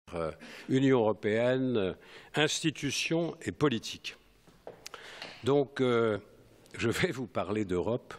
Union européenne, institutions et politique. Donc, je vais vous parler d'Europe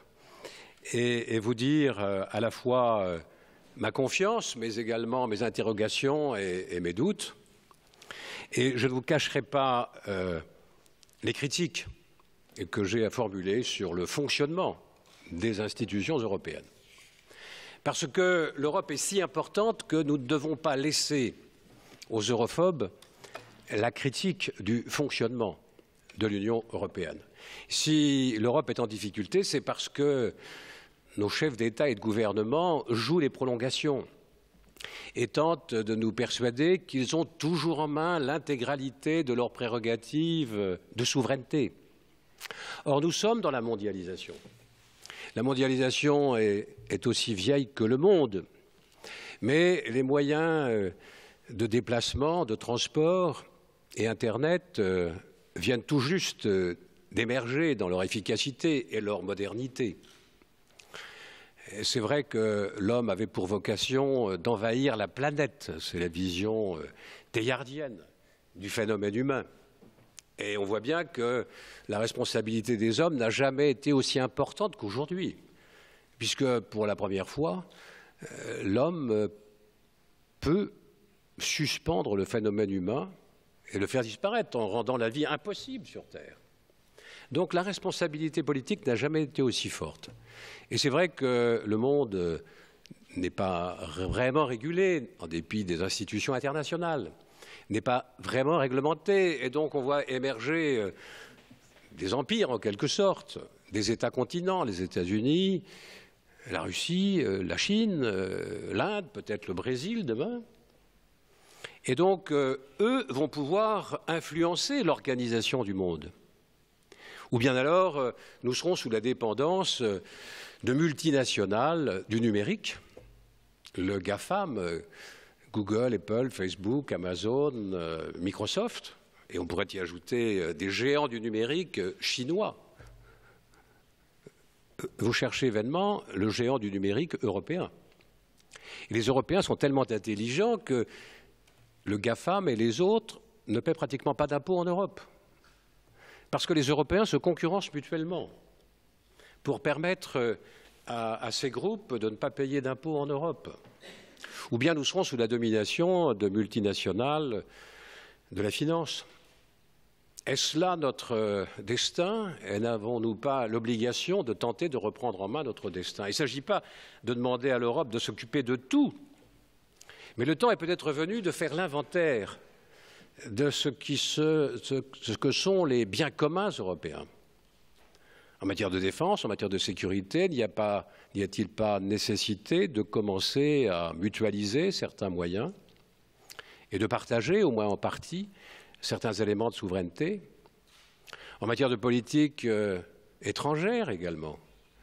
et vous dire à la fois ma confiance, mais également mes interrogations et mes doutes. Et je ne vous cacherai pas les critiques que j'ai à formuler sur le fonctionnement des institutions européennes. Parce que l'Europe est si importante que nous ne devons pas laisser aux europhobes la critique du fonctionnement de l'Union européenne. Si l'Europe est en difficulté, c'est parce que nos chefs d'État et de gouvernement jouent les prolongations et tentent de nous persuader qu'ils ont toujours en main l'intégralité de leurs prérogatives de souveraineté. Or, nous sommes dans la mondialisation. La mondialisation est aussi vieille que le monde, mais les moyens de déplacement, de transport et Internet viennent tout juste d'émerger dans leur efficacité et leur modernité. C'est vrai que l'homme avait pour vocation d'envahir la planète. C'est la vision théillardienne du phénomène humain. Et on voit bien que la responsabilité des hommes n'a jamais été aussi importante qu'aujourd'hui, puisque pour la première fois, l'homme peut suspendre le phénomène humain et le faire disparaître en rendant la vie impossible sur Terre. Donc la responsabilité politique n'a jamais été aussi forte. Et c'est vrai que le monde n'est pas vraiment régulé, en dépit des institutions internationales, n'est pas vraiment réglementé. Et donc on voit émerger des empires, en quelque sorte, des États-continents, les États-Unis, la Russie, la Chine, l'Inde, peut-être le Brésil demain. Et donc, eux vont pouvoir influencer l'organisation du monde. Ou bien alors, nous serons sous la dépendance de multinationales du numérique, le GAFAM, Google, Apple, Facebook, Amazon, Microsoft, et on pourrait y ajouter des géants du numérique chinois. Vous cherchez vainement le géant du numérique européen. Et les Européens sont tellement intelligents que le GAFAM et les autres ne paient pratiquement pas d'impôts en Europe. Parce que les Européens se concurrencent mutuellement pour permettre à ces groupes de ne pas payer d'impôts en Europe. Ou bien nous serons sous la domination de multinationales de la finance. Est-ce là notre destin? Et n'avons-nous pas l'obligation de tenter de reprendre en main notre destin? Il ne s'agit pas de demander à l'Europe de s'occuper de tout, mais le temps est peut-être venu de faire l'inventaire de ce que sont les biens communs européens. En matière de défense, en matière de sécurité, n'y a-t-il pas nécessité de commencer à mutualiser certains moyens et de partager, au moins en partie, certains éléments de souveraineté? En matière de politique étrangère également.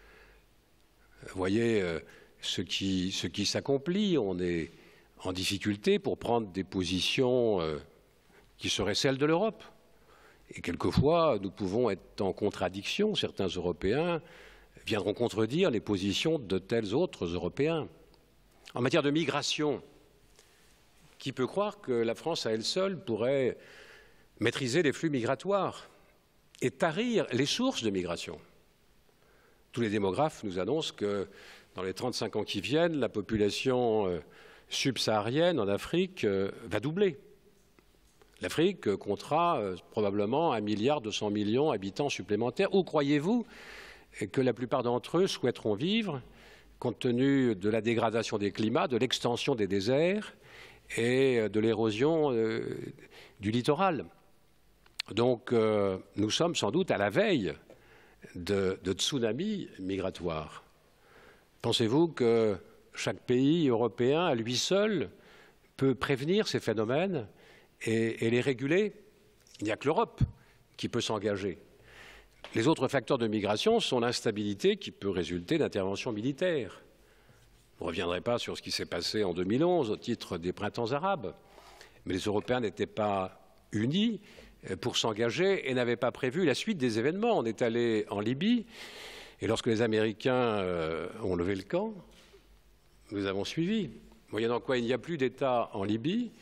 Vous voyez ce qui s'accomplit. On est en difficulté pour prendre des positions qui seraient celles de l'Europe. Et quelquefois, nous pouvons être en contradiction. Certains Européens viendront contredire les positions de tels autres Européens. En matière de migration, qui peut croire que la France à elle seule pourrait maîtriser les flux migratoires et tarir les sources de migration? Tous les démographes nous annoncent que dans les 35 ans qui viennent, la population subsaharienne en Afrique va doubler. L'Afrique comptera probablement 1,2 milliard d'habitants supplémentaires. Où croyez-vous que la plupart d'entre eux souhaiteront vivre, compte tenu de la dégradation des climats, de l'extension des déserts et de l'érosion du littoral? Donc nous sommes sans doute à la veille de tsunamis migratoires. Pensez-vous que chaque pays européen, à lui seul, peut prévenir ces phénomènes et les réguler? Il n'y a que l'Europe qui peut s'engager. Les autres facteurs de migration sont l'instabilité qui peut résulter d'interventions militaires. Je ne reviendrai pas sur ce qui s'est passé en 2011 au titre des printemps arabes. Mais les Européens n'étaient pas unis pour s'engager et n'avaient pas prévu la suite des événements. On est allé en Libye et lorsque les Américains ont levé le camp, nous avons suivi. Moyennant quoi il n'y a plus d'État en Libye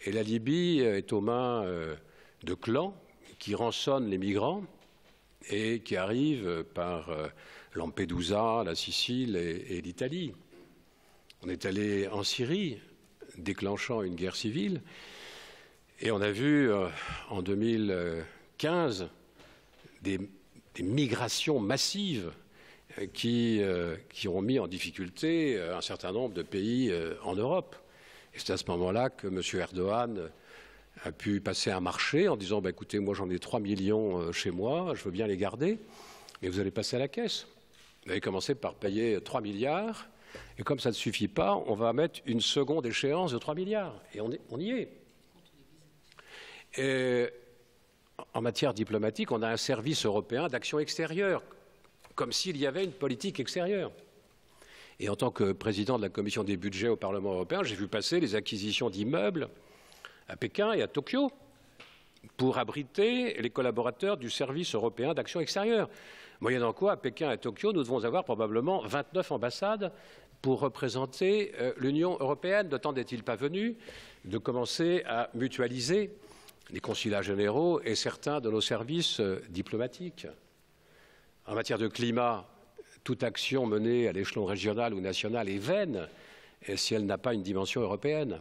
Et la Libye est aux mains de clans qui rançonnent les migrants et qui arrivent par Lampedusa, la Sicile et l'Italie. On est allé en Syrie, déclenchant une guerre civile, et on a vu en 2015 des migrations massives qui ont mis en difficulté un certain nombre de pays en Europe. Et c'est à ce moment-là que M. Erdogan a pu passer un marché en disant écoutez, moi j'en ai 3 millions chez moi, je veux bien les garder, mais vous allez passer à la caisse. Vous allez commencer par payer 3 milliards, et comme ça ne suffit pas, on va mettre une seconde échéance de 3 milliards. Et on y est. Et en matière diplomatique, on a un service européen d'action extérieure, comme s'il y avait une politique extérieure. Et en tant que président de la commission des budgets au Parlement européen, j'ai vu passer les acquisitions d'immeubles à Pékin et à Tokyo pour abriter les collaborateurs du service européen d'action extérieure. Moyennant quoi, à Pékin et à Tokyo, nous devons avoir probablement 29 ambassades pour représenter l'Union européenne. Le temps n'est-il pas venu de commencer à mutualiser les consulats généraux et certains de nos services diplomatiques. En matière de climat, toute action menée à l'échelon régional ou national est vaine si elle n'a pas une dimension européenne.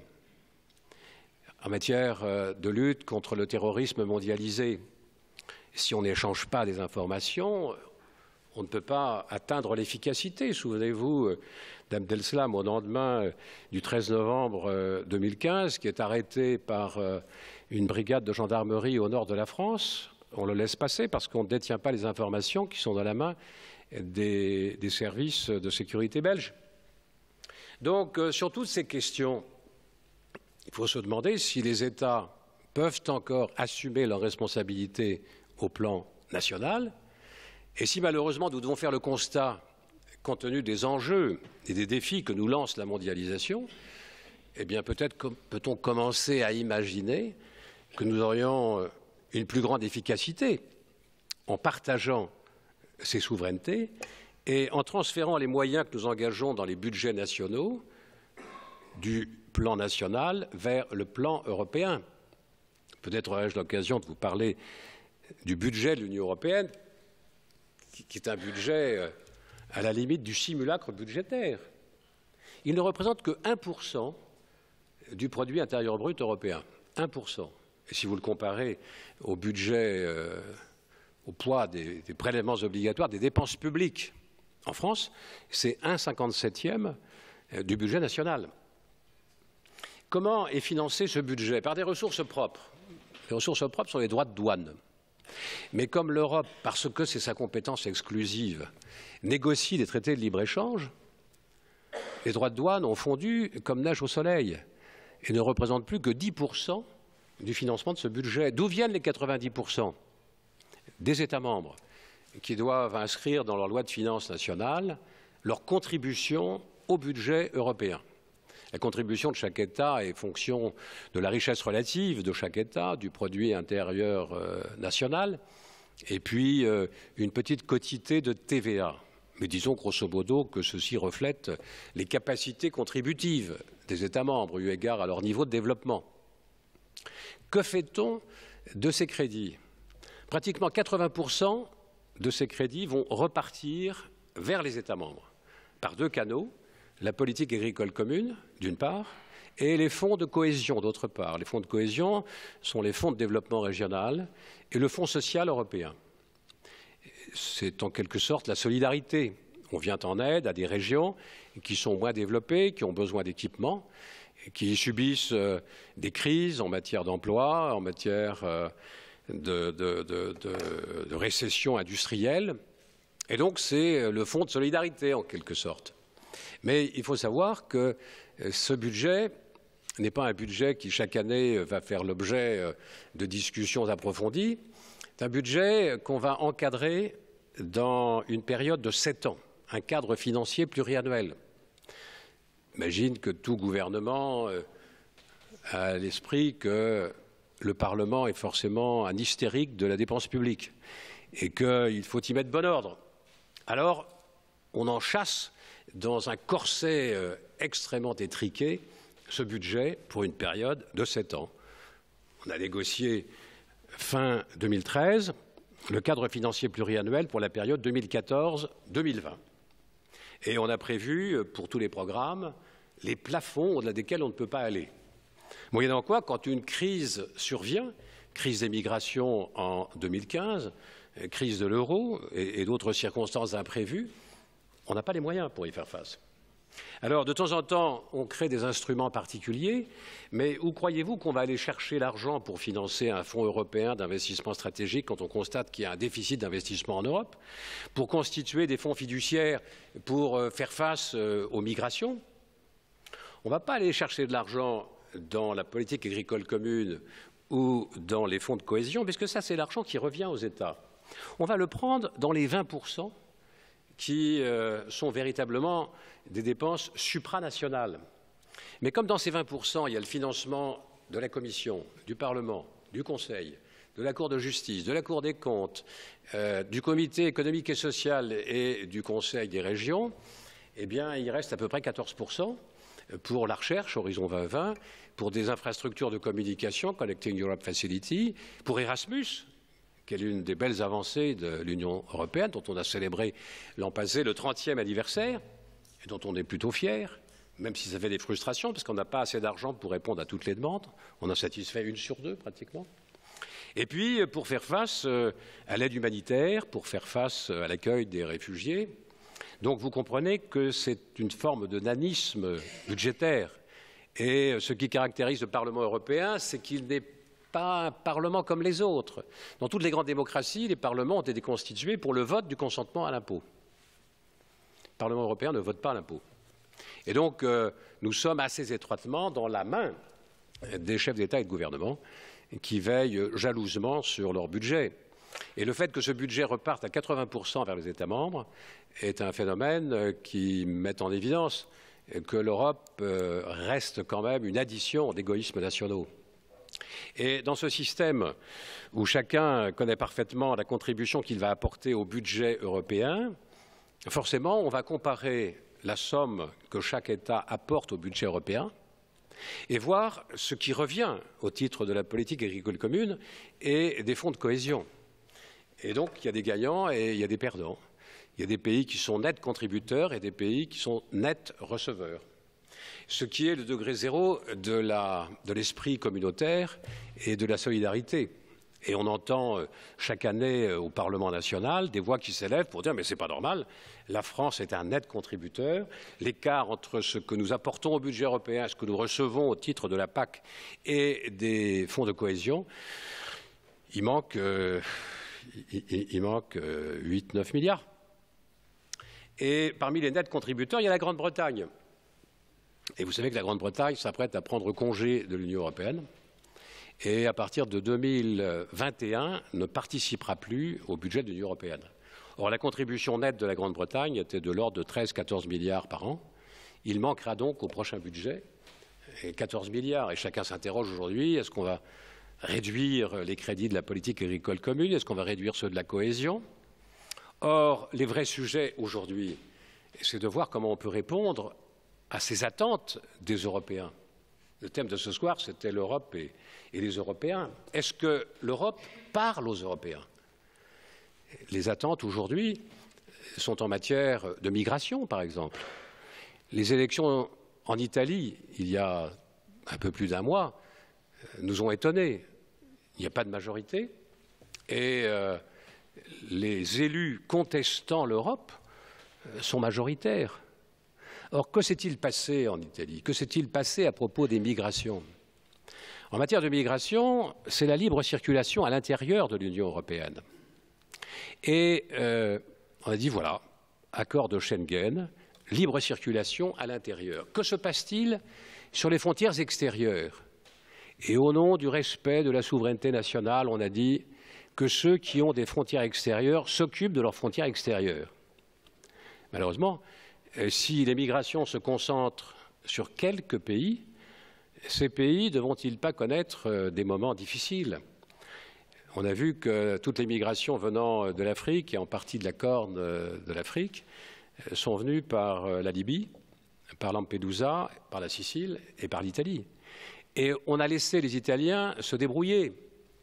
En matière de lutte contre le terrorisme mondialisé, si on n'échange pas des informations, on ne peut pas atteindre l'efficacité. Souvenez-vous d'Abdel Slam au lendemain du 13 novembre 2015, qui est arrêté par une brigade de gendarmerie au nord de la France. On le laisse passer parce qu'on ne détient pas les informations qui sont dans la main des services de sécurité belges. Donc, sur toutes ces questions, il faut se demander si les États peuvent encore assumer leurs responsabilités au plan national et si malheureusement nous devons faire le constat, compte tenu des enjeux et des défis que nous lance la mondialisation, eh bien peut-être peut-on commencer à imaginer que nous aurions une plus grande efficacité en partageant ces souverainetés et en transférant les moyens que nous engageons dans les budgets nationaux du plan national vers le plan européen. Peut-être aurai-je l'occasion de vous parler du budget de l'Union européenne, qui est un budget à la limite du simulacre budgétaire. Il ne représente que 1% du produit intérieur brut européen. 1%. Et si vous le comparez au budget, au poids des prélèvements obligatoires, des dépenses publiques en France, c'est 1,57e du budget national. Comment est financé ce budget? Par des ressources propres. Les ressources propres sont les droits de douane. Mais comme l'Europe, parce que c'est sa compétence exclusive, négocie des traités de libre-échange, les droits de douane ont fondu comme neige au soleil et ne représentent plus que 10% du financement de ce budget. D'où viennent les 90%? Des États membres qui doivent inscrire dans leur loi de finances nationale leur contribution au budget européen. La contribution de chaque État est fonction de la richesse relative de chaque État, du produit intérieur national, et puis une petite quotité de TVA. Mais disons grosso modo que ceci reflète les capacités contributives des États membres, eu égard à leur niveau de développement. Que fait-on de ces crédits? Pratiquement 80% de ces crédits vont repartir vers les États membres, par deux canaux. La politique agricole commune, d'une part, et les fonds de cohésion, d'autre part. Les fonds de cohésion sont les fonds de développement régional et le fonds social européen. C'est en quelque sorte la solidarité. On vient en aide à des régions qui sont moins développées, qui ont besoin d'équipements, qui subissent des crises en matière d'emploi, en matière de récession industrielle. Et donc c'est le fonds de solidarité, en quelque sorte. Mais il faut savoir que ce budget n'est pas un budget qui, chaque année, va faire l'objet de discussions approfondies. C'est un budget qu'on va encadrer dans une période de 7 ans, un cadre financier pluriannuel. Imagine que tout gouvernement a à l'esprit que le Parlement est forcément un hystérique de la dépense publique et qu'il faut y mettre bon ordre. Alors, on en chasse dans un corset extrêmement étriqué ce budget pour une période de 7 ans. On a négocié fin 2013 le cadre financier pluriannuel pour la période 2014-2020. Et on a prévu pour tous les programmes les plafonds au-delà desquels on ne peut pas aller. Moyennant quoi, quand une crise survient, crise des migrations en 2015, crise de l'euro et d'autres circonstances imprévues, on n'a pas les moyens pour y faire face. Alors, de temps en temps, on crée des instruments particuliers, mais où croyez-vous qu'on va aller chercher l'argent pour financer un fonds européen d'investissement stratégique quand on constate qu'il y a un déficit d'investissement en Europe, pour constituer des fonds fiduciaires pour faire face aux migrations? On ne va pas aller chercher de l'argent dans la politique agricole commune ou dans les fonds de cohésion, puisque ça, c'est l'argent qui revient aux États. On va le prendre dans les 20% qui sont véritablement des dépenses supranationales. Mais comme dans ces 20%, il y a le financement de la Commission, du Parlement, du Conseil, de la Cour de justice, de la Cour des comptes, du Comité économique et social et du Conseil des régions, eh bien, il reste à peu près 14% pour la recherche, Horizon 2020, pour des infrastructures de communication, Connecting Europe Facility, pour Erasmus, qui est l'une des belles avancées de l'Union européenne, dont on a célébré l'an passé le 30e anniversaire, et dont on est plutôt fier, même si ça fait des frustrations, parce qu'on n'a pas assez d'argent pour répondre à toutes les demandes. On en satisfait 1 sur 2, pratiquement. Et puis, pour faire face à l'aide humanitaire, pour faire face à l'accueil des réfugiés. Donc, vous comprenez que c'est une forme de nanisme budgétaire. Et ce qui caractérise le Parlement européen, c'est qu'il n'est pas un Parlement comme les autres. Dans toutes les grandes démocraties, les parlements ont été constitués pour le vote du consentement à l'impôt. Le Parlement européen ne vote pas l'impôt. Et donc, nous sommes assez étroitement dans la main des chefs d'État et de gouvernement qui veillent jalousement sur leur budget. Et le fait que ce budget reparte à 80% vers les États membres est un phénomène qui met en évidence que l'Europe reste quand même une addition d'égoïsmes nationaux. Et dans ce système où chacun connaît parfaitement la contribution qu'il va apporter au budget européen, forcément, on va comparer la somme que chaque État apporte au budget européen et voir ce qui revient au titre de la politique agricole commune et des fonds de cohésion. Et donc, il y a des gagnants et il y a des perdants. Il y a des pays qui sont nets contributeurs et des pays qui sont nets receveurs. Ce qui est le degré zéro de l'esprit communautaire et de la solidarité. Et on entend chaque année au Parlement national des voix qui s'élèvent pour dire « mais c'est pas normal, la France est un net contributeur, l'écart entre ce que nous apportons au budget européen et ce que nous recevons au titre de la PAC et des fonds de cohésion, il manque 8-9 milliards. » Et parmi les nets contributeurs, il y a la Grande-Bretagne. Et vous savez que la Grande-Bretagne s'apprête à prendre congé de l'Union européenne et à partir de 2021 ne participera plus au budget de l'Union européenne. Or, la contribution nette de la Grande-Bretagne était de l'ordre de 13-14 milliards par an. Il manquera donc au prochain budget 14 milliards. Et chacun s'interroge aujourd'hui, est-ce qu'on va réduire les crédits de la politique agricole commune? Est-ce qu'on va réduire ceux de la cohésion? Or, les vrais sujets aujourd'hui, c'est de voir comment on peut répondre à ces attentes des Européens. Le thème de ce soir, c'était l'Europe et les Européens. Est-ce que l'Europe parle aux Européens? Les attentes aujourd'hui sont en matière de migration, par exemple. Les élections en Italie, il y a un peu plus d'un mois, nous ont étonnés. Il n'y a pas de majorité et les élus contestant l'Europe sont majoritaires. Or, que s'est-il passé en Italie? Que s'est-il passé à propos des migrations? En matière de migration, c'est la libre circulation à l'intérieur de l'Union européenne. Et on a dit, voilà, accord de Schengen, libre circulation à l'intérieur. Que se passe-t-il sur les frontières extérieures? Et au nom du respect de la souveraineté nationale, on a dit que ceux qui ont des frontières extérieures s'occupent de leurs frontières extérieures. Malheureusement, si les migrations se concentrent sur quelques pays, ces pays ne vont-ils pas connaître des moments difficiles? On a vu que toutes les migrations venant de l'Afrique et en partie de la Corne de l'Afrique sont venues par la Libye, par Lampedusa, par la Sicile et par l'Italie. Et on a laissé les Italiens se débrouiller.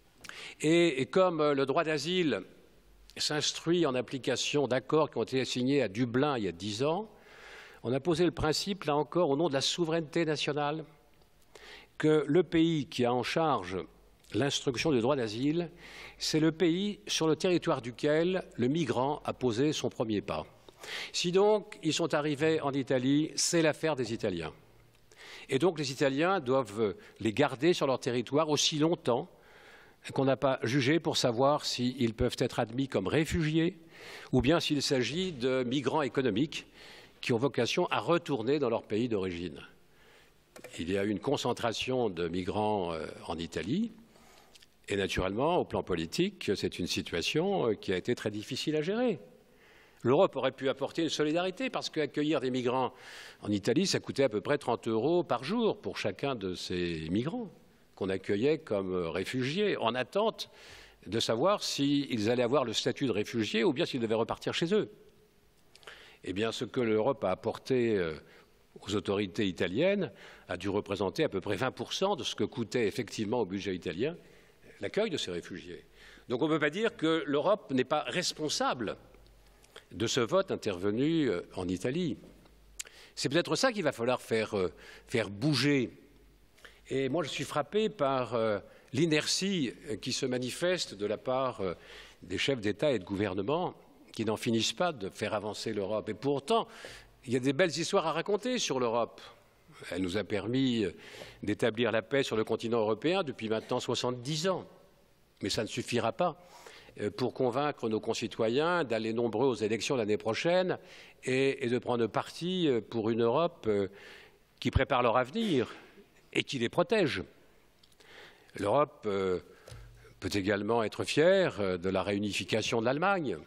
Et comme le droit d'asile s'instruit en application d'accords qui ont été signés à Dublin il y a 10 ans, on a posé le principe, là encore, au nom de la souveraineté nationale, que le pays qui a en charge l'instruction du droit d'asile, c'est le pays sur le territoire duquel le migrant a posé son premier pas. Si donc ils sont arrivés en Italie, c'est l'affaire des Italiens. Et donc les Italiens doivent les garder sur leur territoire aussi longtemps qu'on n'a pas jugé pour savoir s'ils peuvent être admis comme réfugiés ou bien s'il s'agit de migrants économiques qui ont vocation à retourner dans leur pays d'origine. Il y a eu une concentration de migrants en Italie et naturellement, au plan politique, c'est une situation qui a été très difficile à gérer. L'Europe aurait pu apporter une solidarité parce qu'accueillir des migrants en Italie, ça coûtait à peu près 30 € par jour pour chacun de ces migrants qu'on accueillait comme réfugiés, en attente de savoir s'ils allaient avoir le statut de réfugiés ou bien s'ils devaient repartir chez eux. Eh bien, ce que l'Europe a apporté aux autorités italiennes a dû représenter à peu près 20% de ce que coûtait effectivement au budget italien l'accueil de ces réfugiés. Donc on ne peut pas dire que l'Europe n'est pas responsable de ce vote intervenu en Italie. C'est peut-être ça qu'il va falloir faire bouger. Et moi, je suis frappé par l'inertie qui se manifeste de la part des chefs d'État et de gouvernement qui n'en finissent pas de faire avancer l'Europe. Et pourtant, il y a des belles histoires à raconter sur l'Europe. Elle nous a permis d'établir la paix sur le continent européen depuis maintenant 70 ans. Mais ça ne suffira pas pour convaincre nos concitoyens d'aller nombreux aux élections l'année prochaine et de prendre parti pour une Europe qui prépare leur avenir et qui les protège. L'Europe peut également être fière de la réunification de l'Allemagne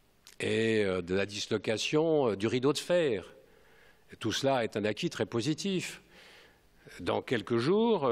et de la dislocation du rideau de fer. Tout cela est un acquis très positif. Dans quelques jours,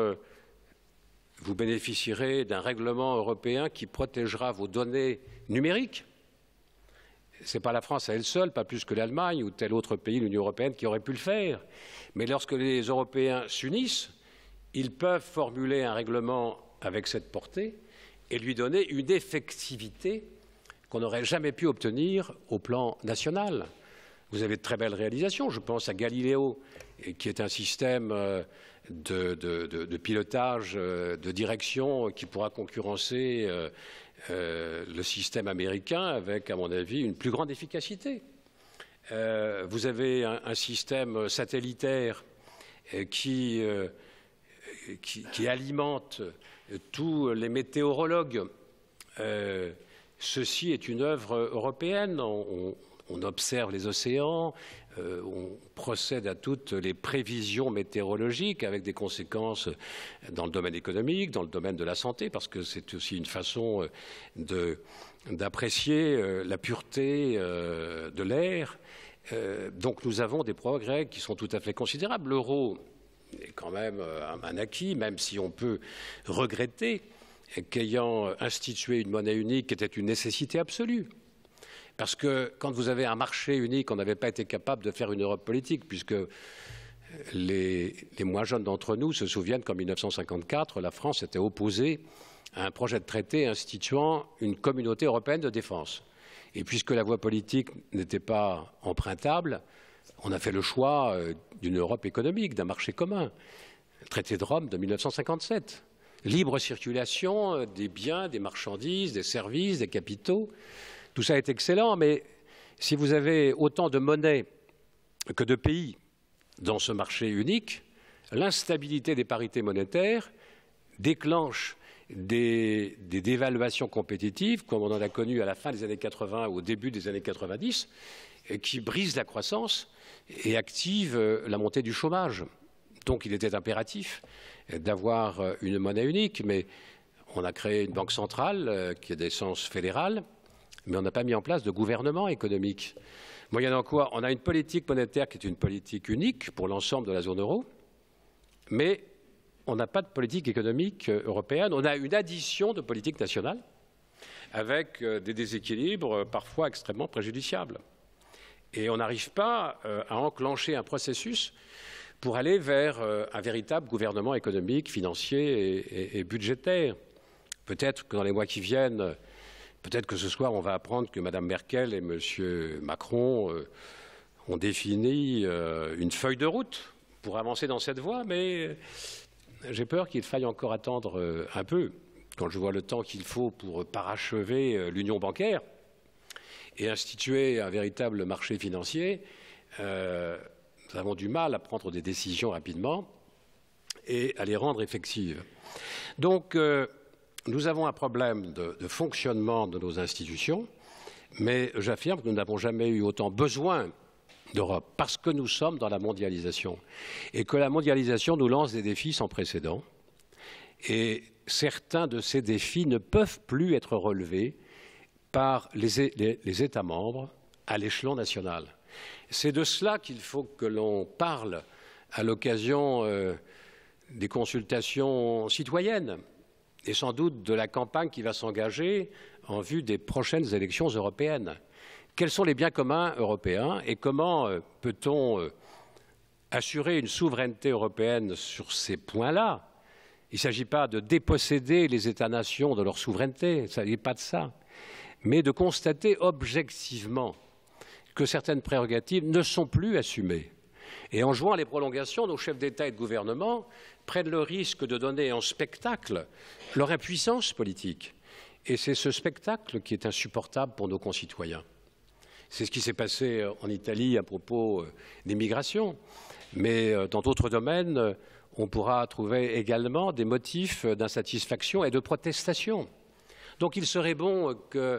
vous bénéficierez d'un règlement européen qui protégera vos données numériques. Ce n'est pas la France à elle seule, pas plus que l'Allemagne ou tel autre pays de l'Union européenne qui aurait pu le faire. Mais lorsque les Européens s'unissent, ils peuvent formuler un règlement avec cette portée et lui donner une effectivité qu'on n'aurait jamais pu obtenir au plan national. Vous avez de très belles réalisations. Je pense à Galileo, qui est un système de pilotage, de direction qui pourra concurrencer le système américain avec, à mon avis, une plus grande efficacité. Vous avez un système satellitaire qui alimente tous les météorologues. Ceci est une œuvre européenne. On observe les océans, on procède à toutes les prévisions météorologiques avec des conséquences dans le domaine économique, dans le domaine de la santé, parce que c'est aussi une façon d'apprécier la pureté de l'air. Donc nous avons des progrès qui sont tout à fait considérables. L'euro est quand même un acquis, même si on peut regretter qu'ayant institué une monnaie unique qui était une nécessité absolue. Parce que quand vous avez un marché unique, on n'avait pas été capable de faire une Europe politique, puisque les moins jeunes d'entre nous se souviennent qu'en 1954, la France était opposée à un projet de traité instituant une communauté européenne de défense. Et puisque la voie politique n'était pas empruntable, on a fait le choix d'une Europe économique, d'un marché commun. Le traité de Rome de 1957. Libre circulation des biens, des marchandises, des services, des capitaux. Tout ça est excellent, mais si vous avez autant de monnaies que de pays dans ce marché unique, l'instabilité des parités monétaires déclenche des dévaluations compétitives, comme on en a connu à la fin des années 80 ou au début des années 90, qui brisent la croissance et activent la montée du chômage. Donc il était impératif d'avoir une monnaie unique, mais on a créé une banque centrale qui est d'essence fédérale, mais on n'a pas mis en place de gouvernement économique. Moyennant quoi, on a une politique monétaire qui est une politique unique pour l'ensemble de la zone euro, mais on n'a pas de politique économique européenne. On a une addition de politiques nationales avec des déséquilibres parfois extrêmement préjudiciables. Et on n'arrive pas à enclencher un processus pour aller vers un véritable gouvernement économique, financier et budgétaire. Peut-être que dans les mois qui viennent, peut-être que ce soir, on va apprendre que Mme Merkel et M. Macron ont défini une feuille de route pour avancer dans cette voie, mais j'ai peur qu'il faille encore attendre un peu. Quand je vois le temps qu'il faut pour parachever l'union bancaire et instituer un véritable marché financier, nous avons du mal à prendre des décisions rapidement et à les rendre effectives. Donc, nous avons un problème de fonctionnement de nos institutions, mais j'affirme que nous n'avons jamais eu autant besoin d'Europe, parce que nous sommes dans la mondialisation et que la mondialisation nous lance des défis sans précédent. Et certains de ces défis ne peuvent plus être relevés par les États membres à l'échelon national. C'est de cela qu'il faut que l'on parle à l'occasion des consultations citoyennes et sans doute de la campagne qui va s'engager en vue des prochaines élections européennes. Quels sont les biens communs européens et comment peut-on assurer une souveraineté européenne sur ces points-là? Il ne s'agit pas de déposséder les États-nations de leur souveraineté, il ne s'agit pas de ça, mais de constater objectivement que certaines prérogatives ne sont plus assumées. Et en jouant les prolongations, nos chefs d'État et de gouvernement prennent le risque de donner en spectacle leur impuissance politique. Et c'est ce spectacle qui est insupportable pour nos concitoyens. C'est ce qui s'est passé en Italie à propos des migrations. Mais dans d'autres domaines, on pourra trouver également des motifs d'insatisfaction et de protestation. Donc il serait bon que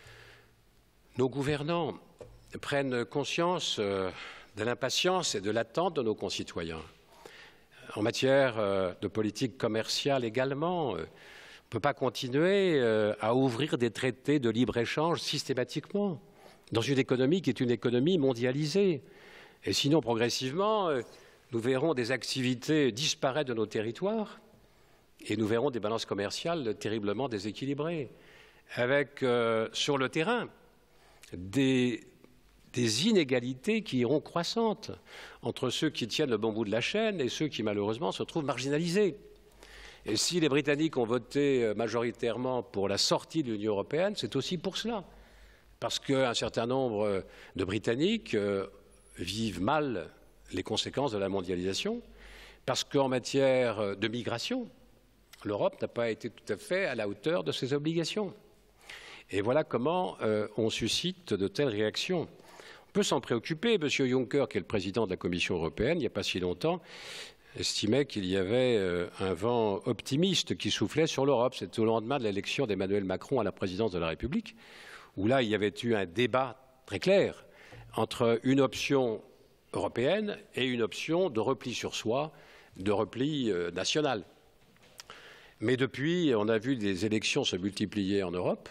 nos gouvernants prennent conscience de l'impatience et de l'attente de nos concitoyens. En matière de politique commerciale également, on ne peut pas continuer à ouvrir des traités de libre-échange systématiquement dans une économie qui est une économie mondialisée. Et sinon, progressivement, nous verrons des activités disparaître de nos territoires et nous verrons des balances commerciales terriblement déséquilibrées, avec sur le terrain des inégalités qui iront croissantes entre ceux qui tiennent le bon bout de la chaîne et ceux qui, malheureusement, se trouvent marginalisés. Et si les Britanniques ont voté majoritairement pour la sortie de l'Union européenne, c'est aussi pour cela. Parce qu'un certain nombre de Britanniques vivent mal les conséquences de la mondialisation, parce qu'en matière de migration, l'Europe n'a pas été tout à fait à la hauteur de ses obligations. Et voilà comment on suscite de telles réactions. On peut s'en préoccuper. M. Juncker, qui est le président de la Commission européenne, il n'y a pas si longtemps, estimait qu'il y avait un vent optimiste qui soufflait sur l'Europe. C'était au lendemain de l'élection d'Emmanuel Macron à la présidence de la République, où là, il y avait eu un débat très clair entre une option européenne et une option de repli sur soi, de repli national. Mais depuis, on a vu des élections se multiplier en Europe,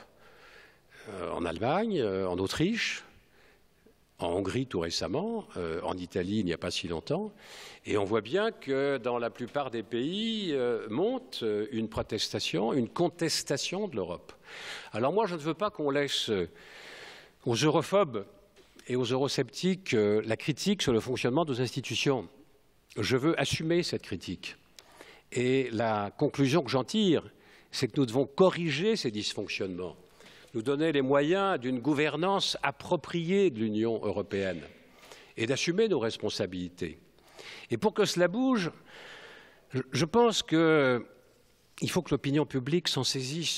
en Allemagne, en Autriche, en Hongrie tout récemment, en Italie il n'y a pas si longtemps, et on voit bien que dans la plupart des pays monte une protestation, une contestation de l'Europe. Alors moi, je ne veux pas qu'on laisse aux europhobes et aux eurosceptiques la critique sur le fonctionnement de nos institutions. Je veux assumer cette critique. Et la conclusion que j'en tire, c'est que nous devons corriger ces dysfonctionnements, nous donner les moyens d'une gouvernance appropriée de l'Union européenne et d'assumer nos responsabilités. Et pour que cela bouge, je pense qu'il faut que l'opinion publique s'en saisisse.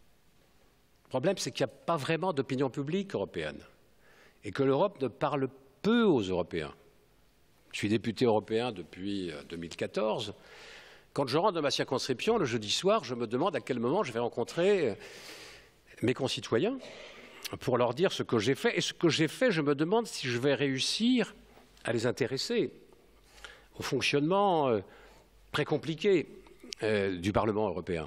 Le problème, c'est qu'il n'y a pas vraiment d'opinion publique européenne et que l'Europe ne parle peu aux Européens. Je suis député européen depuis 2014. Quand je rentre dans ma circonscription, le jeudi soir, je me demande à quel moment je vais rencontrer mes concitoyens pour leur dire ce que j'ai fait. Et ce que j'ai fait, je me demande si je vais réussir à les intéresser au fonctionnement très compliqué du Parlement européen.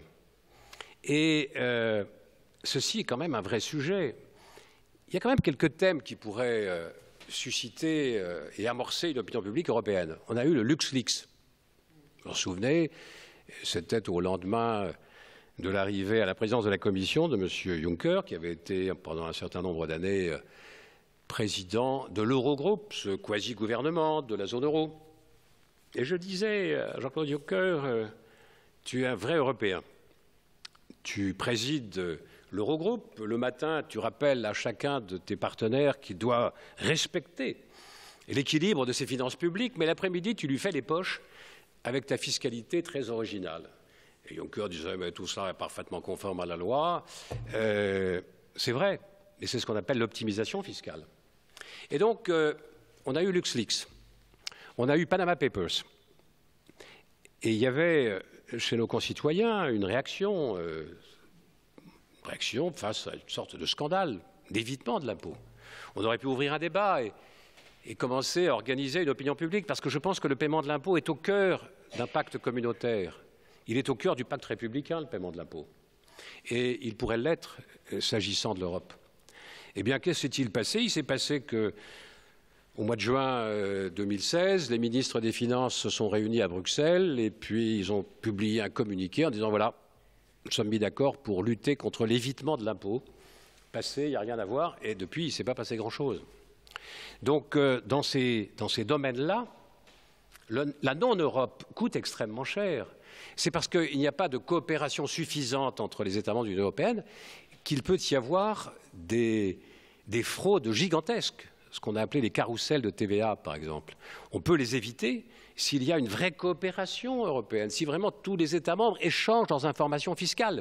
Et ceci est quand même un vrai sujet. Il y a quand même quelques thèmes qui pourraient susciter et amorcer une opinion publique européenne. On a eu le LuxLeaks. Vous vous souvenez, c'était au lendemain de l'arrivée à la présidence de la Commission de M. Juncker, qui avait été pendant un certain nombre d'années président de l'Eurogroupe, ce quasi-gouvernement de la zone euro. Et je disais à Jean-Claude Juncker, tu es un vrai Européen. Tu présides l'Eurogroupe. Le matin, tu rappelles à chacun de tes partenaires qu'il doit respecter l'équilibre de ses finances publiques, mais l'après-midi, tu lui fais les poches avec ta fiscalité très originale. Et Juncker disait, mais tout cela est parfaitement conforme à la loi. C'est vrai, et c'est ce qu'on appelle l'optimisation fiscale. Et donc, on a eu LuxLeaks, on a eu Panama Papers. Et il y avait chez nos concitoyens une réaction face à une sorte de scandale, d'évitement de l'impôt. On aurait pu ouvrir un débat et commencer à organiser une opinion publique, parce que je pense que le paiement de l'impôt est au cœur d'un pacte communautaire. Il est au cœur du pacte républicain, le paiement de l'impôt. Et il pourrait l'être s'agissant de l'Europe. Eh bien, qu'est-ce qui s'est-il passé? Il s'est passé qu'au mois de juin 2016, les ministres des Finances se sont réunis à Bruxelles et puis ils ont publié un communiqué en disant voilà, nous sommes mis d'accord pour lutter contre l'évitement de l'impôt. Passé, il n'y a rien à voir, et depuis, il ne s'est pas passé grand-chose. Donc, dans ces domaines-là, la non-Europe coûte extrêmement cher. C'est parce qu'il n'y a pas de coopération suffisante entre les États membres de l'Union européenne qu'il peut y avoir des fraudes gigantesques, ce qu'on a appelé les carrousels de TVA, par exemple. On peut les éviter s'il y a une vraie coopération européenne, si vraiment tous les États membres échangent leurs informations fiscales.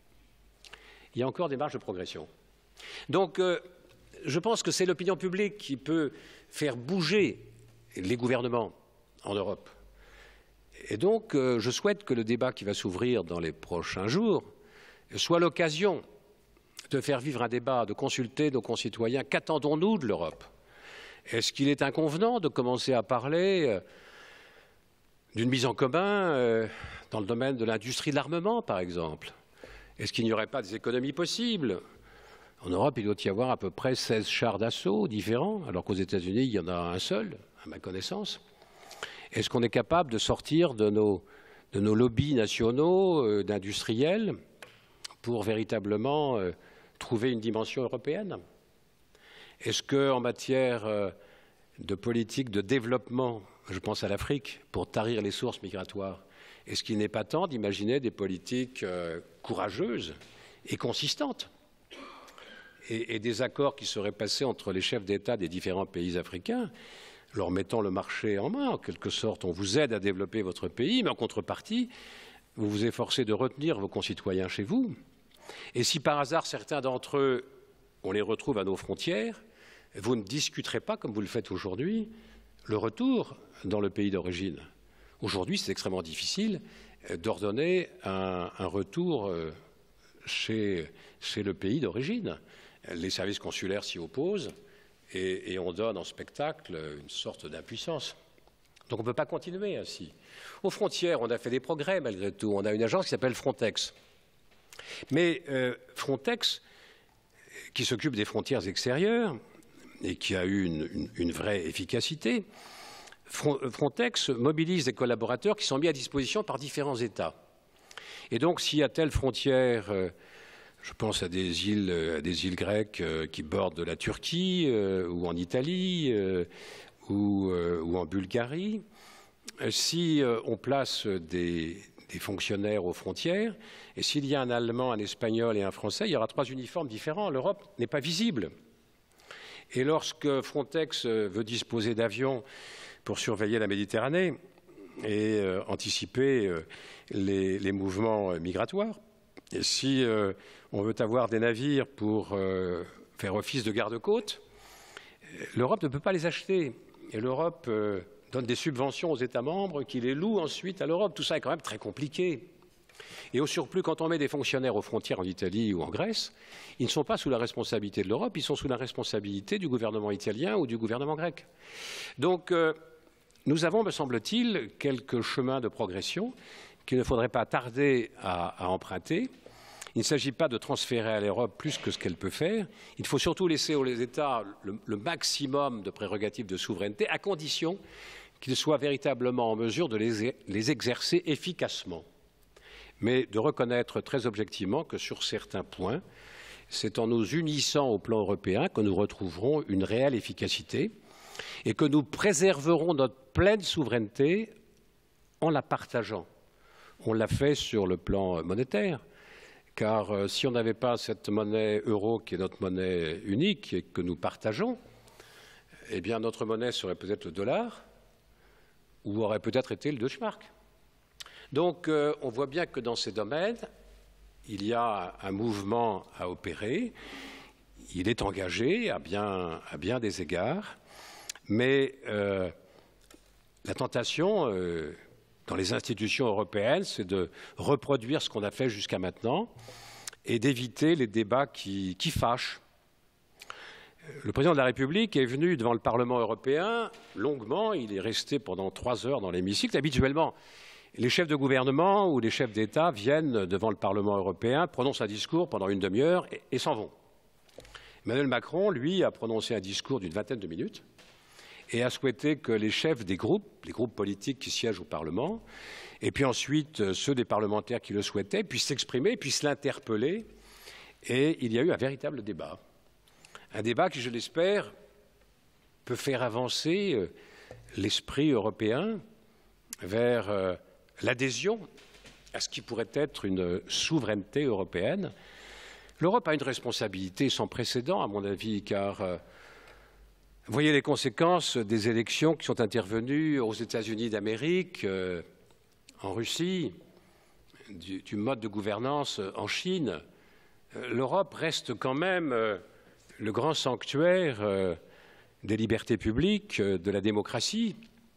Il y a encore des marges de progression. Donc, je pense que c'est l'opinion publique qui peut faire bouger les gouvernements en Europe. Et donc, je souhaite que le débat qui va s'ouvrir dans les prochains jours soit l'occasion de faire vivre un débat, de consulter nos concitoyens. Qu'attendons-nous de l'Europe? Est-ce qu'il est inconvenant de commencer à parler d'une mise en commun dans le domaine de l'industrie de l'armement, par exemple? Est-ce qu'il n'y aurait pas des économies possibles? En Europe, il doit y avoir à peu près 16 chars d'assaut différents, alors qu'aux États-Unis, il y en a un seul, à ma connaissance. Est-ce qu'on est capable de sortir de nos lobbies nationaux d'industriels pour véritablement trouver une dimension européenne? Est-ce qu'en matière de politique de développement, je pense à l'Afrique, pour tarir les sources migratoires, est-ce qu'il n'est pas temps d'imaginer des politiques courageuses et consistantes et des accords qui seraient passés entre les chefs d'État des différents pays africains, leur mettant le marché en main, en quelque sorte? On vous aide à développer votre pays, mais en contrepartie, vous vous efforcez de retenir vos concitoyens chez vous. Et si par hasard, certains d'entre eux, on les retrouve à nos frontières, vous ne discuterez pas, comme vous le faites aujourd'hui, le retour dans le pays d'origine. Aujourd'hui, c'est extrêmement difficile d'ordonner un retour chez le pays d'origine. Les services consulaires s'y opposent et on donne en spectacle une sorte d'impuissance. Donc on ne peut pas continuer ainsi. Aux frontières, on a fait des progrès malgré tout. On a une agence qui s'appelle Frontex. Mais Frontex, qui s'occupe des frontières extérieures et qui a eu une vraie efficacité, Frontex mobilise des collaborateurs qui sont mis à disposition par différents États. Et donc, s'il y a telle frontière, je pense à des îles grecques qui bordent la Turquie, ou en Italie, ou en Bulgarie, si on place des fonctionnaires aux frontières, et s'il y a un Allemand, un Espagnol et un Français, il y aura 3 uniformes différents. L'Europe n'est pas visible. Et lorsque Frontex veut disposer d'avions pour surveiller la Méditerranée et anticiper les mouvements migratoires, et si on veut avoir des navires pour faire office de garde-côte, l'Europe ne peut pas les acheter. Et l'Europe donne des subventions aux États membres qui les louent ensuite à l'Europe. Tout ça est quand même très compliqué. Et au surplus, quand on met des fonctionnaires aux frontières en Italie ou en Grèce, ils ne sont pas sous la responsabilité de l'Europe, ils sont sous la responsabilité du gouvernement italien ou du gouvernement grec. Donc, nous avons, me semble-t-il, quelques chemins de progression qu'il ne faudrait pas tarder à emprunter. Il ne s'agit pas de transférer à l'Europe plus que ce qu'elle peut faire. Il faut surtout laisser aux États le maximum de prérogatives de souveraineté, à condition qu'ils soient véritablement en mesure de les exercer efficacement. Mais de reconnaître très objectivement que sur certains points, c'est en nous unissant au plan européen que nous retrouverons une réelle efficacité et que nous préserverons notre pleine souveraineté en la partageant. On l'a fait sur le plan monétaire, car si on n'avait pas cette monnaie euro qui est notre monnaie unique et que nous partageons, eh bien notre monnaie serait peut-être le dollar ou aurait peut-être été le Deutschmark. Donc on voit bien que dans ces domaines, il y a un mouvement à opérer, il est engagé à bien des égards, mais la tentation dans les institutions européennes, c'est de reproduire ce qu'on a fait jusqu'à maintenant et d'éviter les débats qui fâchent. Le président de la République est venu devant le Parlement européen longuement, il est resté pendant 3 heures dans l'hémicycle. Habituellement, les chefs de gouvernement ou les chefs d'État viennent devant le Parlement européen, prononcent un discours pendant une demi-heure et s'en vont. Emmanuel Macron, lui, a prononcé un discours d'une vingtaine de minutes et a souhaité que les chefs des groupes, les groupes politiques qui siègent au Parlement, et puis ensuite ceux des parlementaires qui le souhaitaient, puissent s'exprimer, puissent l'interpeller. Et il y a eu un véritable débat. Un débat qui, je l'espère, peut faire avancer l'esprit européen vers l'adhésion à ce qui pourrait être une souveraineté européenne. L'Europe a une responsabilité sans précédent, à mon avis, car vous voyez les conséquences des élections qui sont intervenues aux États-Unis d'Amérique, en Russie, du mode de gouvernance en Chine. L'Europe reste quand même le grand sanctuaire des libertés publiques, de la démocratie,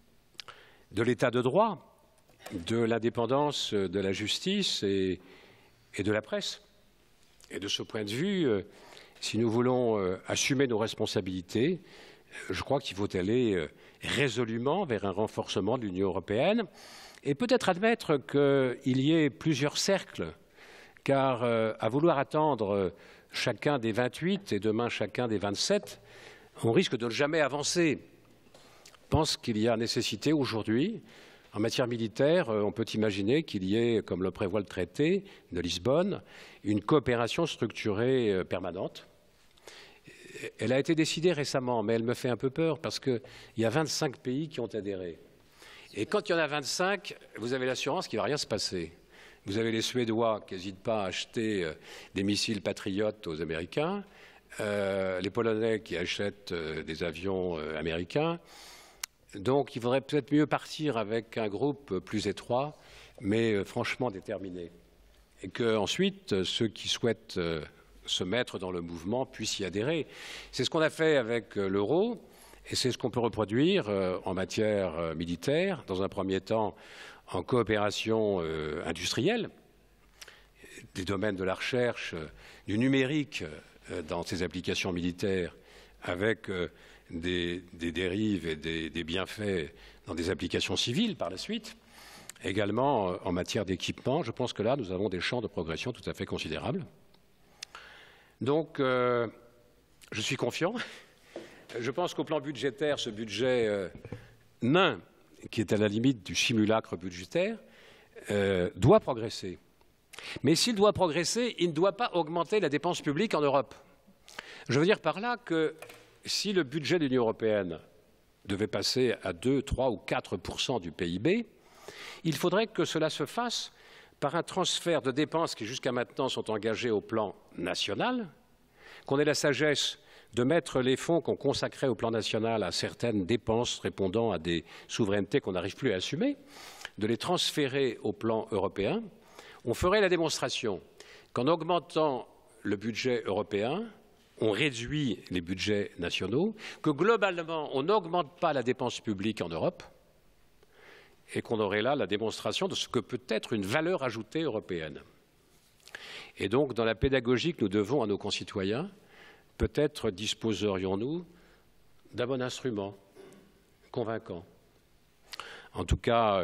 de l'état de droit, de l'indépendance de la justice et de la presse. Et de ce point de vue, si nous voulons assumer nos responsabilités, je crois qu'il faut aller résolument vers un renforcement de l'Union européenne et peut-être admettre qu'il y ait plusieurs cercles, car à vouloir attendre chacun des 28 et demain chacun des 27, on risque de ne jamais avancer. Je pense qu'il y a nécessité aujourd'hui, en matière militaire, on peut imaginer qu'il y ait, comme le prévoit le traité de Lisbonne, une coopération structurée permanente. Elle a été décidée récemment, mais elle me fait un peu peur parce qu'il y a 25 pays qui ont adhéré. Et quand il y en a 25, vous avez l'assurance qu'il ne va rien se passer. Vous avez les Suédois qui n'hésitent pas à acheter des missiles patriotes aux Américains, les Polonais qui achètent des avions américains. Donc il faudrait peut-être mieux partir avec un groupe plus étroit, mais franchement déterminé. Et qu'ensuite, ceux qui souhaitent se mettre dans le mouvement puissent y adhérer. C'est ce qu'on a fait avec l'euro, et c'est ce qu'on peut reproduire en matière militaire, dans un premier temps en coopération industrielle, des domaines de la recherche, du numérique dans ces applications militaires, avec des dérives et des bienfaits dans des applications civiles par la suite. Également en matière d'équipement, je pense que là, nous avons des champs de progression tout à fait considérables. Donc, je suis confiant. Je pense qu'au plan budgétaire, ce budget nain, qui est à la limite du simulacre budgétaire, doit progresser. Mais s'il doit progresser, il ne doit pas augmenter la dépense publique en Europe. Je veux dire par là que si le budget de l'Union européenne devait passer à 2, 3 ou 4% du PIB, il faudrait que cela se fasse par un transfert de dépenses qui jusqu'à maintenant sont engagées au plan national, qu'on ait la sagesse de mettre les fonds qu'on consacrait au plan national à certaines dépenses répondant à des souverainetés qu'on n'arrive plus à assumer, de les transférer au plan européen. On ferait la démonstration qu'en augmentant le budget européen, on réduit les budgets nationaux, que globalement, on n'augmente pas la dépense publique en Europe, et qu'on aurait là la démonstration de ce que peut être une valeur ajoutée européenne. Et donc, dans la pédagogie que nous devons à nos concitoyens, peut-être disposerions-nous d'un bon instrument convaincant. En tout cas,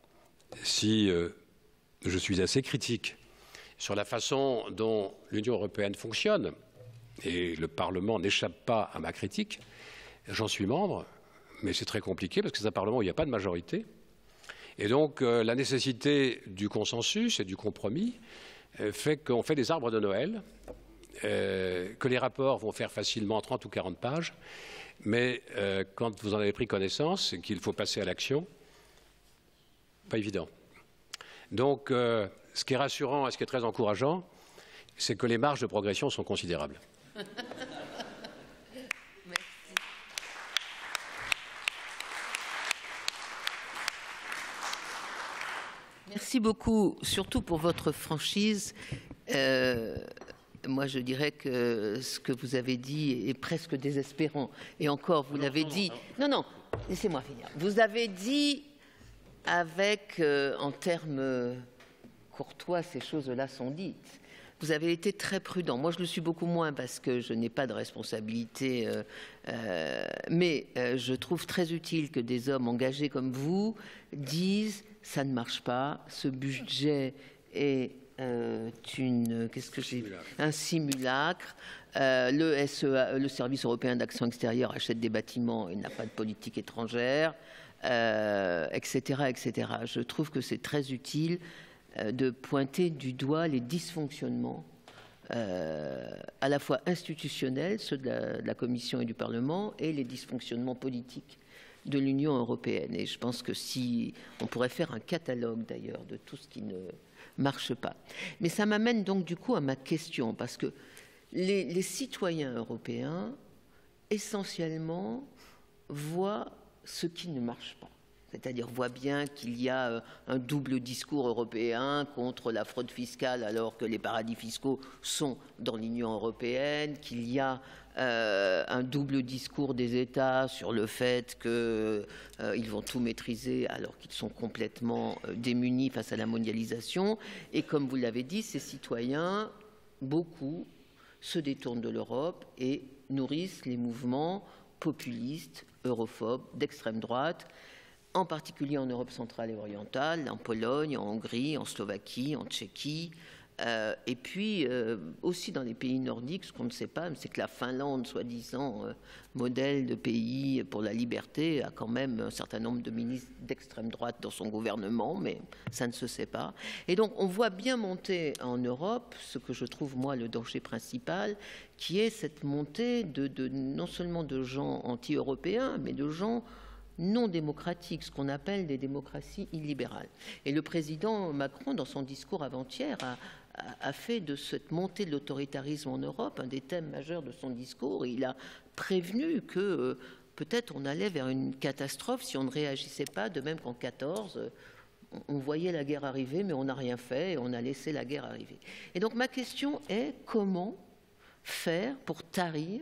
si je suis assez critique sur la façon dont l'Union européenne fonctionne, et le Parlement n'échappe pas à ma critique, j'en suis membre, mais c'est très compliqué parce que c'est un Parlement où il n'y a pas de majorité. Et donc, la nécessité du consensus et du compromis fait qu'on fait des arbres de Noël que les rapports vont faire facilement 30 ou 40 pages, mais quand vous en avez pris connaissance et qu'il faut passer à l'action, pas évident. Donc, ce qui est rassurant et ce qui est très encourageant, c'est que les marges de progression sont considérables. Merci beaucoup, surtout pour votre franchise. Moi, je dirais que ce que vous avez dit est presque désespérant. Et encore, vous l'avez dit... Non, laissez-moi finir. Vous avez dit avec, en termes courtois, ces choses-là sont dites. Vous avez été très prudent. Moi, je le suis beaucoup moins parce que je n'ai pas de responsabilité. Mais je trouve très utile que des hommes engagés comme vous disent « ça ne marche pas, ce budget est un simulacre. Le SEA, le Service européen d'action extérieure, achète des bâtiments et n'a pas de politique étrangère, etc., etc. » Je trouve que c'est très utile de pointer du doigt les dysfonctionnements à la fois institutionnels, ceux de la Commission et du Parlement, et les dysfonctionnements politiques de l'Union européenne. Et je pense que si on pourrait faire un catalogue d'ailleurs de tout ce qui ne marche pas. Mais ça m'amène donc du coup à ma question, parce que les citoyens européens essentiellement voient ce qui ne marche pas. C'est-à-dire voit bien qu'il y a un double discours européen contre la fraude fiscale alors que les paradis fiscaux sont dans l'Union européenne, qu'il y a un double discours des États sur le fait qu'ils vont tout maîtriser alors qu'ils sont complètement démunis face à la mondialisation. Et comme vous l'avez dit, ces citoyens, beaucoup, se détournent de l'Europe et nourrissent les mouvements populistes, europhobes, d'extrême droite, en particulier en Europe centrale et orientale, en Pologne, en Hongrie, en Slovaquie, en Tchéquie, et puis aussi dans les pays nordiques. Ce qu'on ne sait pas, c'est que la Finlande, soi-disant modèle de pays pour la liberté, a quand même un certain nombre de ministres d'extrême droite dans son gouvernement, mais ça ne se sait pas. Et donc on voit bien monter en Europe ce que je trouve, moi, le danger principal, qui est cette montée non seulement de gens anti-européens, mais de gens non démocratiques, ce qu'on appelle des démocraties illibérales. Et le président Macron, dans son discours avant-hier, a fait de cette montée de l'autoritarisme en Europe un des thèmes majeurs de son discours. Il a prévenu que peut-être on allait vers une catastrophe si on ne réagissait pas, de même qu'en 1914, on voyait la guerre arriver, mais on n'a rien fait et on a laissé la guerre arriver. Et donc ma question est comment faire pour tarir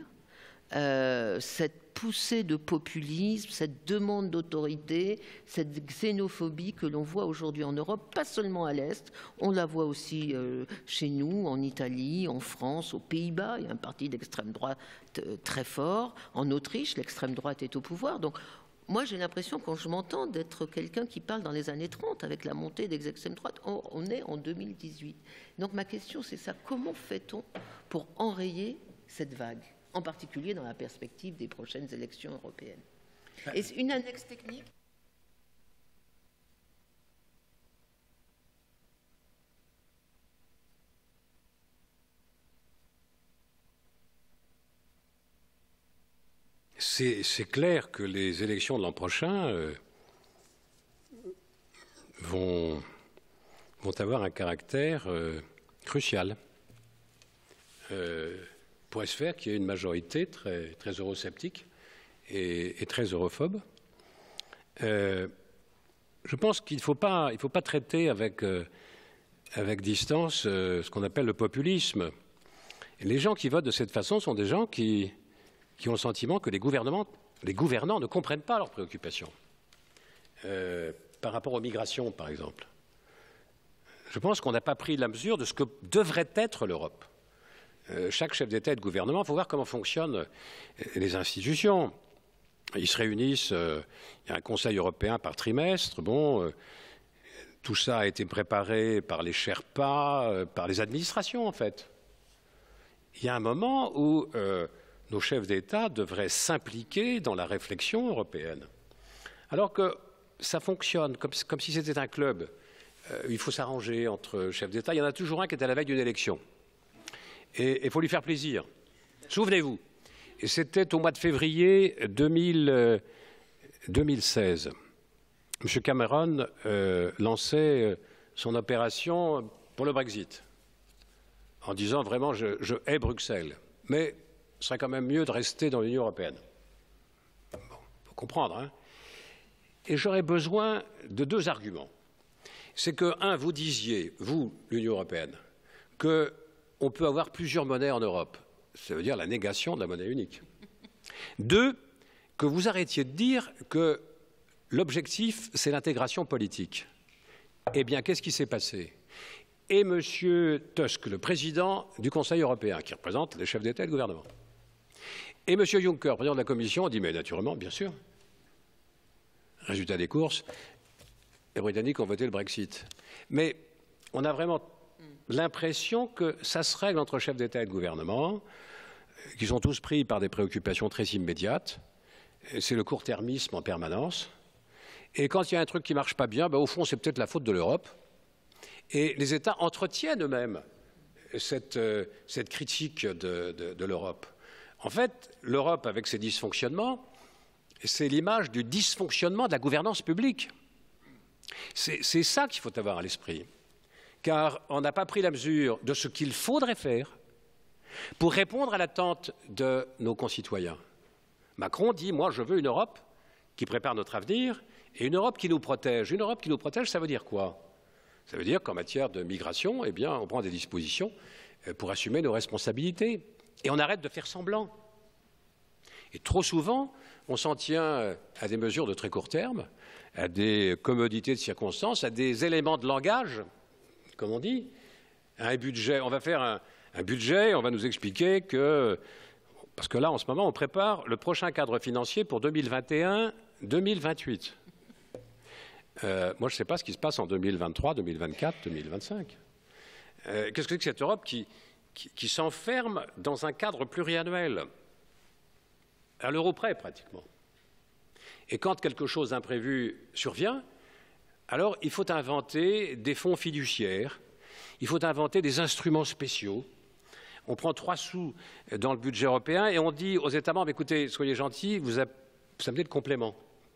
cette poussée de populisme, cette demande d'autorité, cette xénophobie que l'on voit aujourd'hui en Europe, pas seulement à l'Est, on la voit aussi chez nous, en Italie, en France, aux Pays-Bas, il y a un parti d'extrême droite très fort, en Autriche, l'extrême droite est au pouvoir. Donc moi j'ai l'impression, quand je m'entends, d'être quelqu'un qui parle dans les années 30 avec la montée des extrêmes droites. On est en 2018. Donc ma question c'est ça, comment fait-on pour enrayer cette vague, en particulier dans la perspective des prochaines élections européennes? Et une annexe technique. C'est clair que les élections de l'an prochain vont avoir un caractère crucial. Pourrait se faire qu'il y ait une majorité très eurosceptique et très europhobe. Je pense qu'il ne faut pas traiter avec distance ce qu'on appelle le populisme. Et les gens qui votent de cette façon sont des gens qui ont le sentiment que les gouvernants ne comprennent pas leurs préoccupations. Par rapport aux migrations, par exemple. Je pense qu'on n'a pas pris la mesure de ce que devrait être l'Europe. Chaque chef d'État et de gouvernement, il faut voir comment fonctionnent les institutions. Ils se réunissent, il y a un Conseil européen par trimestre. Bon, tout ça a été préparé par les Sherpas, par les administrations, en fait. Il y a un moment où nos chefs d'État devraient s'impliquer dans la réflexion européenne. Alors que ça fonctionne comme si c'était un club. Il faut s'arranger entre chefs d'État. Il y en a toujours un qui est à la veille d'une élection. Et il faut lui faire plaisir. Souvenez-vous, c'était au mois de février 2016. M. Cameron lançait son opération pour le Brexit, en disant vraiment je hais Bruxelles, mais ce serait quand même mieux de rester dans l'Union européenne. Bon, faut comprendre, hein. Et j'aurais besoin de deux arguments. C'est que, un, vous disiez, vous, l'Union européenne, qu'on peut avoir plusieurs monnaies en Europe. Ça veut dire la négation de la monnaie unique. Deux, que vous arrêtiez de dire que l'objectif, c'est l'intégration politique. Eh bien, qu'est-ce qui s'est passé? Et M. Tusk, le président du Conseil européen, qui représente les chefs d'État et de gouvernement, et M. Juncker, président de la Commission, ont dit, mais naturellement, bien sûr. Résultat des courses, les Britanniques ont voté le Brexit. Mais on a vraiment l'impression que ça se règle entre chefs d'État et de gouvernement, qui sont tous pris par des préoccupations très immédiates. C'est le court-termisme en permanence. Et quand il y a un truc qui ne marche pas bien, ben, au fond, c'est peut-être la faute de l'Europe. Et les États entretiennent eux-mêmes cette critique de l'Europe. En fait, l'Europe, avec ses dysfonctionnements, c'est l'image du dysfonctionnement de la gouvernance publique. C'est ça qu'il faut avoir à l'esprit. Car on n'a pas pris la mesure de ce qu'il faudrait faire pour répondre à l'attente de nos concitoyens. Macron dit, moi, je veux une Europe qui prépare notre avenir et une Europe qui nous protège. Une Europe qui nous protège, ça veut dire quoi? Ça veut dire qu'en matière de migration, eh bien, on prend des dispositions pour assumer nos responsabilités. Et on arrête de faire semblant. Et trop souvent, on s'en tient à des mesures de très court terme, à des commodités de circonstances, à des éléments de langage, comme on dit, à un budget. On va faire un budget, on va nous expliquer que... Parce que là, en ce moment, on prépare le prochain cadre financier pour 2021-2028. Moi, je ne sais pas ce qui se passe en 2023, 2024, 2025. Qu'est-ce que c'est que cette Europe qui s'enferme dans un cadre pluriannuel, à l'euro près pratiquement? Et quand quelque chose d'imprévu survient, alors il faut inventer des fonds fiduciaires, il faut inventer des instruments spéciaux. On prend 3 sous dans le budget européen et on dit aux États membres, écoutez, soyez gentils, vous amenez le complément.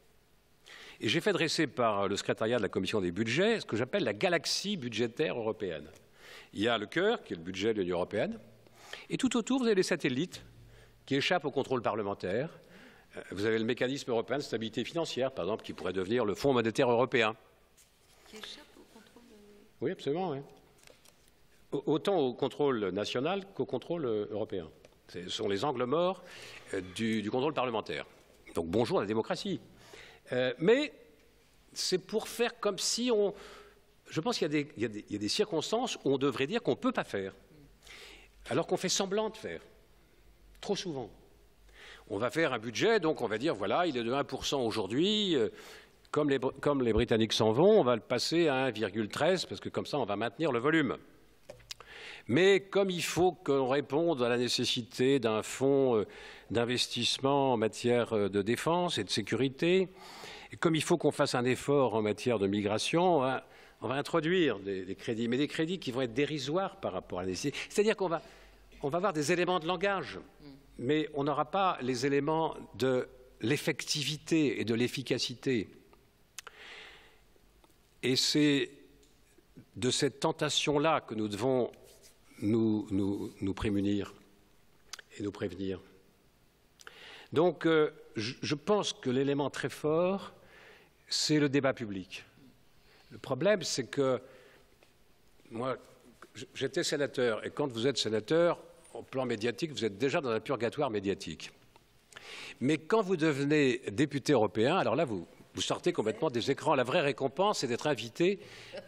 Et j'ai fait dresser par le secrétariat de la Commission des budgets ce que j'appelle la galaxie budgétaire européenne. Il y a le cœur, qui est le budget de l'Union européenne, et tout autour, vous avez les satellites qui échappent au contrôle parlementaire. Vous avez le mécanisme européen de stabilité financière, par exemple, qui pourrait devenir le Fonds monétaire européen. Qui échappe au contrôle Oui, absolument, oui. Autant au contrôle national qu'au contrôle européen. Ce sont les angles morts du contrôle parlementaire. Donc bonjour la démocratie. Mais c'est pour faire comme si on... Je pense qu'il y a des circonstances où on devrait dire qu'on ne peut pas faire, alors qu'on fait semblant de faire, trop souvent. On va faire un budget, donc on va dire, voilà, il est de 1% aujourd'hui, comme les Britanniques s'en vont, on va le passer à 1,13, parce que comme ça, on va maintenir le volume. Mais comme il faut qu'on réponde à la nécessité d'un fonds d'investissement en matière de défense et de sécurité, et comme il faut qu'on fasse un effort en matière de migration, on va introduire des crédits, mais des crédits qui vont être dérisoires par rapport à la nécessité. C'est-à-dire qu'on va avoir des éléments de langage, mais on n'aura pas les éléments de l'effectivité et de l'efficacité. Et c'est de cette tentation-là que nous devons nous prémunir et nous prévenir. Donc, je pense que l'élément très fort, c'est le débat public. Le problème, c'est que moi, j'étais sénateur, et quand vous êtes sénateur, au plan médiatique, vous êtes déjà dans un purgatoire médiatique. Mais quand vous devenez député européen, alors là, vous sortez complètement des écrans. La vraie récompense, c'est d'être invité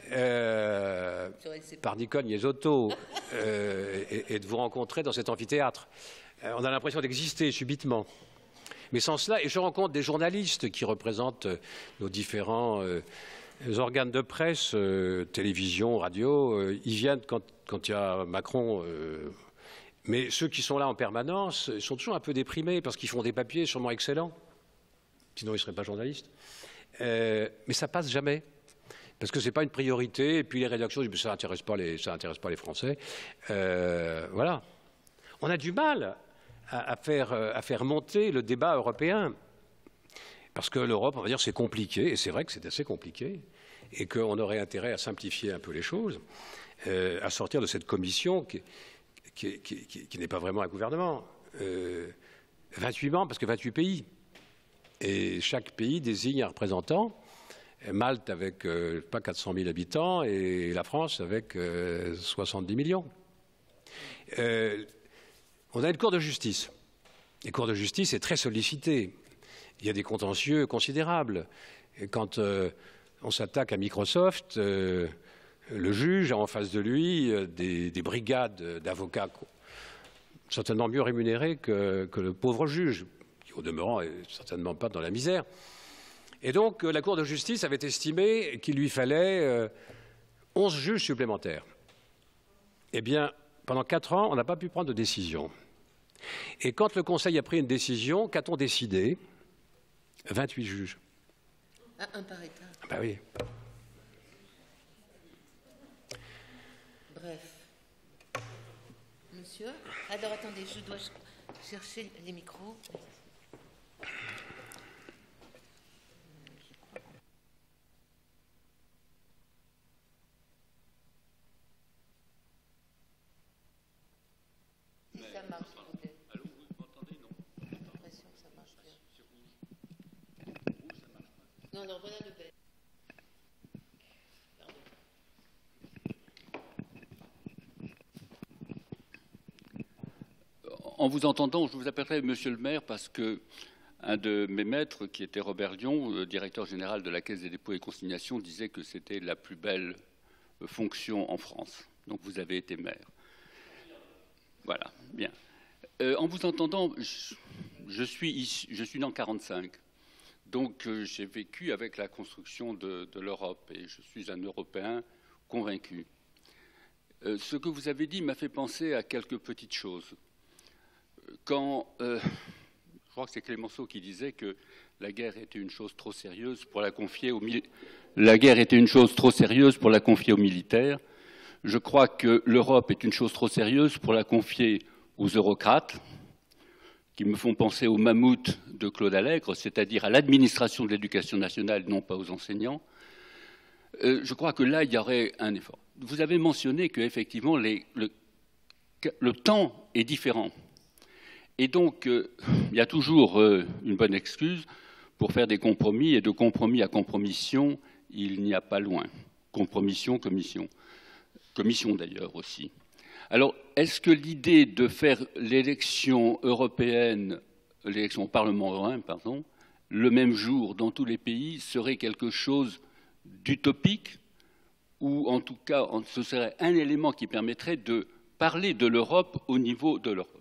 par Nicole Niesotto et de vous rencontrer dans cet amphithéâtre. On a l'impression d'exister subitement. Mais sans cela, et je rencontre des journalistes qui représentent nos différents organes de presse, télévision, radio, ils viennent quand il y a Macron. Mais ceux qui sont là en permanence sont toujours un peu déprimés parce qu'ils font des papiers sûrement excellents. Sinon, ils ne seraient pas journalistes. Mais ça passe jamais. Parce que ce n'est pas une priorité. Et puis les rédactions disent ça n'intéresse pas les Français. Voilà. On a du mal à faire monter le débat européen. Parce que l'Europe, on va dire, c'est compliqué, et c'est vrai que c'est assez compliqué, et qu'on aurait intérêt à simplifier un peu les choses, à sortir de cette commission qui n'est pas vraiment un gouvernement. 28 membres, parce que 28 pays. Et chaque pays désigne un représentant. Malte avec pas 400 000 habitants et la France avec 70 millions. On a une cour de justice. La cour de justice est très sollicitée. Il y a des contentieux considérables. Et quand on s'attaque à Microsoft, le juge a en face de lui des brigades d'avocats certainement mieux rémunérés que le pauvre juge, qui au demeurant n'est certainement pas dans la misère. Et donc la Cour de justice avait estimé qu'il lui fallait 11 juges supplémentaires. Eh bien, pendant 4 ans, on n'a pas pu prendre de décision. Et quand le Conseil a pris une décision, qu'a-t-on décidé? 28 juges. Un par État. Ben oui. Bref. Monsieur? Alors attendez, je dois chercher les micros. Si ça marche, peut-être. Allô, vous m'entendez? Non. J'ai l'impression que ça marche bien. Non, non, voilà le verre. En vous entendant, je vous appellerai Monsieur le maire parce que un de mes maîtres, qui était Robert Lyon, directeur général de la Caisse des dépôts et consignations, disait que c'était la plus belle fonction en France. Donc vous avez été maire. Voilà, bien. En vous entendant, je suis né en 1945. Donc j'ai vécu avec la construction de l'Europe et je suis un Européen convaincu. Ce que vous avez dit m'a fait penser à quelques petites choses. Quand, je crois que c'est Clémenceau qui disait que la guerre était une chose trop sérieuse pour la confier aux militaires. Je crois que l'Europe est une chose trop sérieuse pour la confier aux eurocrates, qui me font penser au mammouth de Claude Allègre, c'est-à-dire à l'administration de l'éducation nationale, non pas aux enseignants. Je crois que là, il y aurait un effort. Vous avez mentionné qu'effectivement, le temps est différent. Et donc, il y a toujours une bonne excuse pour faire des compromis, et de compromis à compromission, il n'y a pas loin. Compromission, commission. Commission d'ailleurs aussi. Alors, est-ce que l'idée de faire l'élection européenne, l'élection au Parlement européen, pardon, le même jour dans tous les pays serait quelque chose d'utopique, ou en tout cas, ce serait un élément qui permettrait de parler de l'Europe au niveau de l'Europe?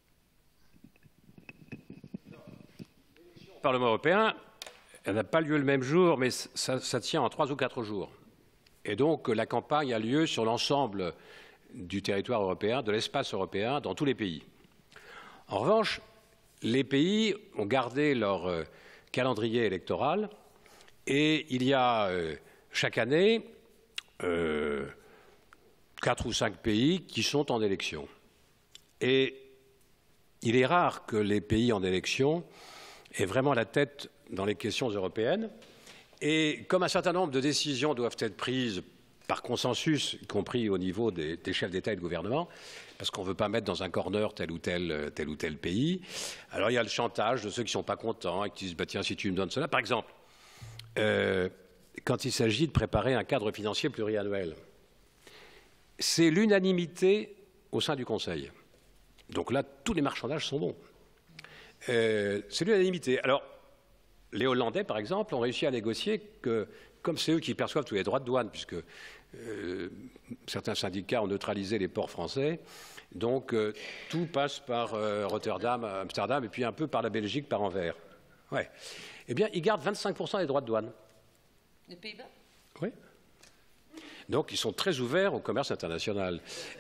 Le Parlement européen, elle n'a pas lieu le même jour, mais ça tient en 3 ou 4 jours. Et donc, la campagne a lieu sur l'ensemble du territoire européen, de l'espace européen, dans tous les pays. En revanche, les pays ont gardé leur calendrier électoral et il y a chaque année 4 ou 5 pays qui sont en élection. Et il est rare que les pays en élection aient vraiment la tête dans les questions européennes. Et comme un certain nombre de décisions doivent être prises par consensus, y compris au niveau des chefs d'État et de gouvernement, parce qu'on ne veut pas mettre dans un corner tel ou tel pays, alors il y a le chantage de ceux qui ne sont pas contents et qui disent bah, « tiens, si tu me donnes cela ». Par exemple, quand il s'agit de préparer un cadre financier pluriannuel, c'est l'unanimité au sein du Conseil. Donc là, tous les marchandages sont bons. C'est l'unanimité. Alors, les Hollandais, par exemple, ont réussi à négocier que, comme c'est eux qui perçoivent tous les droits de douane, puisque certains syndicats ont neutralisé les ports français, donc tout passe par Rotterdam, Amsterdam, et puis un peu par la Belgique, par Anvers. Ouais. Eh bien, ils gardent 25% des droits de douane. Les Pays-Bas? Oui. Donc, ils sont très ouverts au commerce international.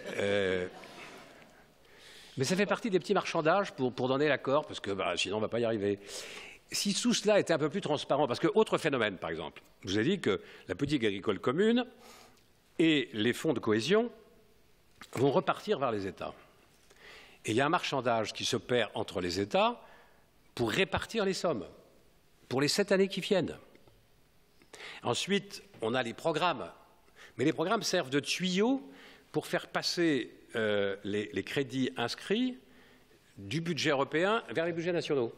Mais ça fait partie des petits marchandages pour donner l'accord, parce que sinon, on ne va pas y arriver. Si tout cela était un peu plus transparent, parce que, autre phénomène, par exemple, je vous ai dit que la politique agricole commune et les fonds de cohésion vont repartir vers les États. Et il y a un marchandage qui s'opère entre les États pour répartir les sommes pour les 7 années qui viennent. Ensuite, on a les programmes. Mais les programmes servent de tuyau pour faire passer les crédits inscrits du budget européen vers les budgets nationaux.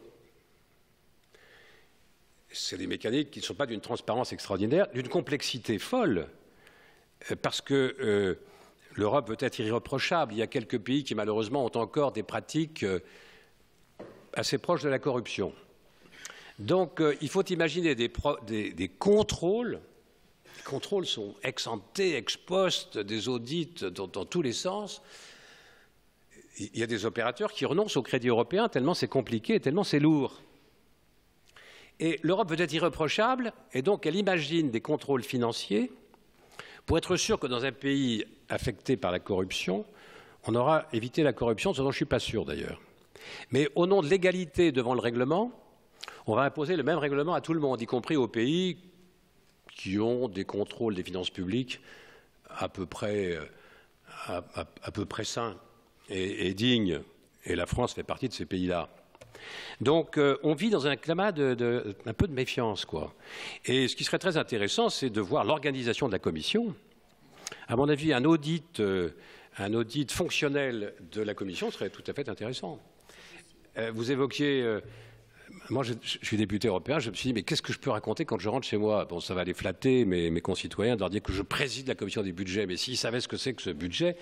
C'est des mécaniques qui ne sont pas d'une transparence extraordinaire, d'une complexité folle, parce que l'Europe veut être irréprochable. Il y a quelques pays qui, malheureusement, ont encore des pratiques assez proches de la corruption. Donc, il faut imaginer des contrôles. Les contrôles sont ex ante, ex post, des audits dans tous les sens. Il y a des opérateurs qui renoncent au crédit européen tellement c'est compliqué, tellement c'est lourd. Et l'Europe veut être irréprochable, et donc elle imagine des contrôles financiers pour être sûr que dans un pays affecté par la corruption, on aura évité la corruption, ce dont je ne suis pas sûr d'ailleurs. Mais au nom de l'égalité devant le règlement, on va imposer le même règlement à tout le monde, y compris aux pays qui ont des contrôles des finances publiques à peu près sains et dignes. Et la France fait partie de ces pays-là. Donc on vit dans un climat un peu de méfiance, quoi. Et ce qui serait très intéressant, c'est de voir l'organisation de la Commission. À mon avis, un audit fonctionnel de la Commission serait tout à fait intéressant. Vous évoquiez... moi, je suis député européen, je me suis dit, mais qu'est-ce que je peux raconter quand je rentre chez moi? Bon, ça va les flatter, mes concitoyens, de leur dire que je préside la Commission des budgets. Mais s'ils savaient ce que c'est que ce budget,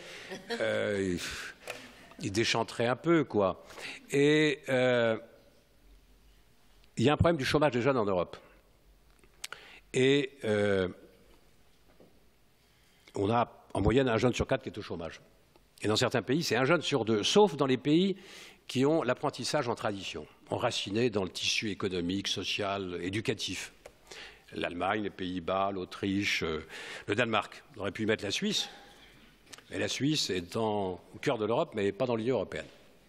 ils déchanteraient un peu, quoi. Et il y a un problème du chômage des jeunes en Europe. Et on a en moyenne un jeune sur 4 qui est au chômage. Et dans certains pays, c'est un jeune sur 2, sauf dans les pays qui ont l'apprentissage en tradition, enraciné dans le tissu économique, social, éducatif. L'Allemagne, les Pays-Bas, l'Autriche, le Danemark. On aurait pu y mettre la Suisse. Mais la Suisse est au cœur de l'Europe, mais pas dans l'Union européenne.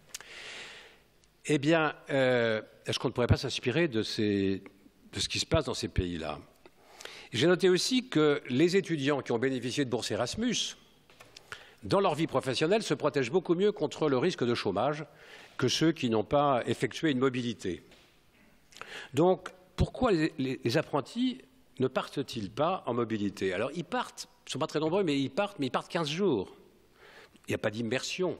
Eh bien, est-ce qu'on ne pourrait pas s'inspirer de ce qui se passe dans ces pays-là? J'ai noté aussi que les étudiants qui ont bénéficié de bourses Erasmus, dans leur vie professionnelle, se protègent beaucoup mieux contre le risque de chômage que ceux qui n'ont pas effectué une mobilité. Donc, pourquoi les apprentis ne partent-ils pas en mobilité? Alors, ils partent, ils ne sont pas très nombreux, mais ils partent 15 jours. Il n'y a pas d'immersion.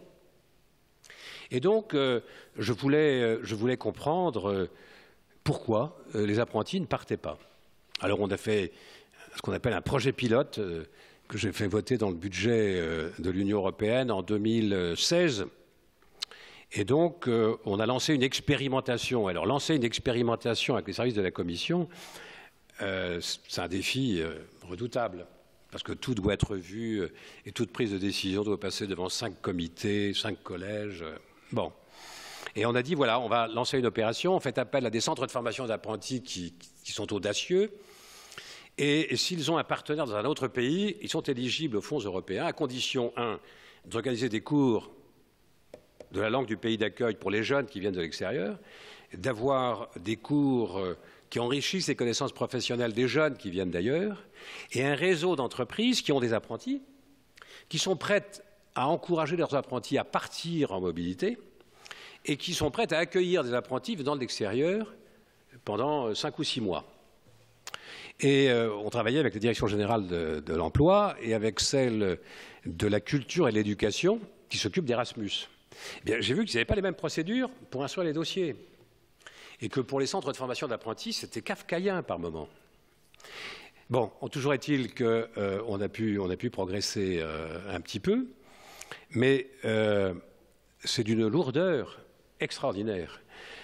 Et donc, je voulais comprendre pourquoi les apprentis ne partaient pas. Alors, on a fait ce qu'on appelle un projet pilote que j'ai fait voter dans le budget de l'Union européenne en 2016. Et donc, on a lancé une expérimentation. Alors, lancer une expérimentation avec les services de la Commission, c'est un défi redoutable, parce que tout doit être vu et toute prise de décision doit passer devant 5 comités, 5 collèges. Bon. Et on a dit, voilà, on va lancer une opération, on fait appel à des centres de formation d'apprentis qui sont audacieux, et s'ils ont un partenaire dans un autre pays, ils sont éligibles aux fonds européens, à condition, 1, d'organiser des cours de la langue du pays d'accueil pour les jeunes qui viennent de l'extérieur, d'avoir des cours qui enrichissent les connaissances professionnelles des jeunes qui viennent d'ailleurs, et un réseau d'entreprises qui ont des apprentis, qui sont prêtes à encourager leurs apprentis à partir en mobilité, et qui sont prêtes à accueillir des apprentis venant de l'extérieur pendant 5 ou 6 mois. Et on travaillait avec la Direction générale de l'emploi et avec celle de la culture et de l'éducation qui s'occupe d'Erasmus. J'ai vu qu'ils n'avaient pas les mêmes procédures pour instruire les dossiers. Et que pour les centres de formation d'apprentis, c'était kafkaïen par moment. Bon, toujours est-il qu'on a pu progresser un petit peu, mais c'est d'une lourdeur extraordinaire.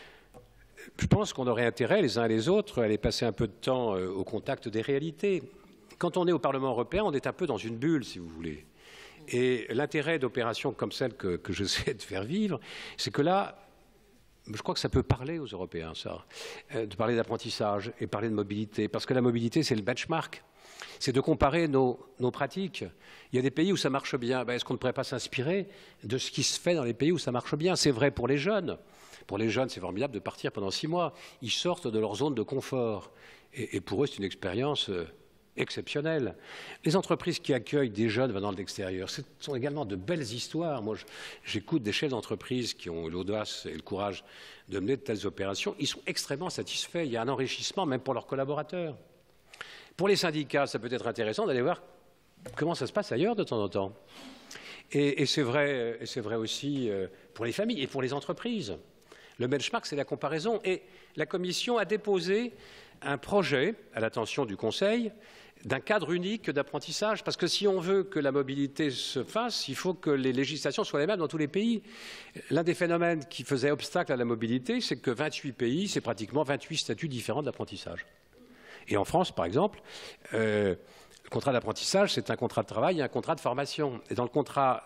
Je pense qu'on aurait intérêt, les uns et les autres, à aller passer un peu de temps au contact des réalités. Quand on est au Parlement européen, on est un peu dans une bulle, si vous voulez. Et l'intérêt d'opérations comme celle que j'essaie de faire vivre, c'est que là, je crois que ça peut parler aux Européens, ça, de parler d'apprentissage et parler de mobilité, parce que la mobilité, c'est le benchmark. C'est de comparer nos pratiques. Il y a des pays où ça marche bien. Est-ce qu'on ne pourrait pas s'inspirer de ce qui se fait dans les pays où ça marche bien? C'est vrai pour les jeunes. Pour les jeunes, c'est formidable de partir pendant 6 mois. Ils sortent de leur zone de confort. Et pour eux, c'est une expérience exceptionnel. Les entreprises qui accueillent des jeunes venant de l'extérieur, ce sont également de belles histoires. Moi, j'écoute des chefs d'entreprise qui ont l'audace et le courage de mener de telles opérations. Ils sont extrêmement satisfaits. Il y a un enrichissement même pour leurs collaborateurs. Pour les syndicats, ça peut être intéressant d'aller voir comment ça se passe ailleurs de temps en temps. Et c'est vrai aussi pour les familles et pour les entreprises. Le benchmark, c'est la comparaison. Et la Commission a déposé un projet à l'attention du Conseil d'un cadre unique d'apprentissage. Parce que si on veut que la mobilité se fasse, il faut que les législations soient les mêmes dans tous les pays. L'un des phénomènes qui faisait obstacle à la mobilité, c'est que 28 pays, c'est pratiquement 28 statuts différents d'apprentissage. Et en France, par exemple, le contrat d'apprentissage, c'est un contrat de travail et un contrat de formation. Et dans le contrat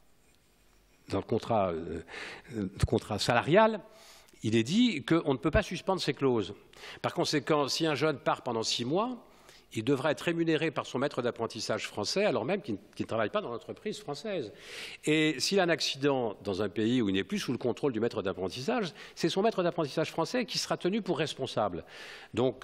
salarial, il est dit qu'on ne peut pas suspendre ces clauses. Par conséquent, si un jeune part pendant 6 mois, il devra être rémunéré par son maître d'apprentissage français, alors même qu'il ne travaille pas dans l'entreprise française. Et s'il a un accident dans un pays où il n'est plus sous le contrôle du maître d'apprentissage, c'est son maître d'apprentissage français qui sera tenu pour responsable. Donc,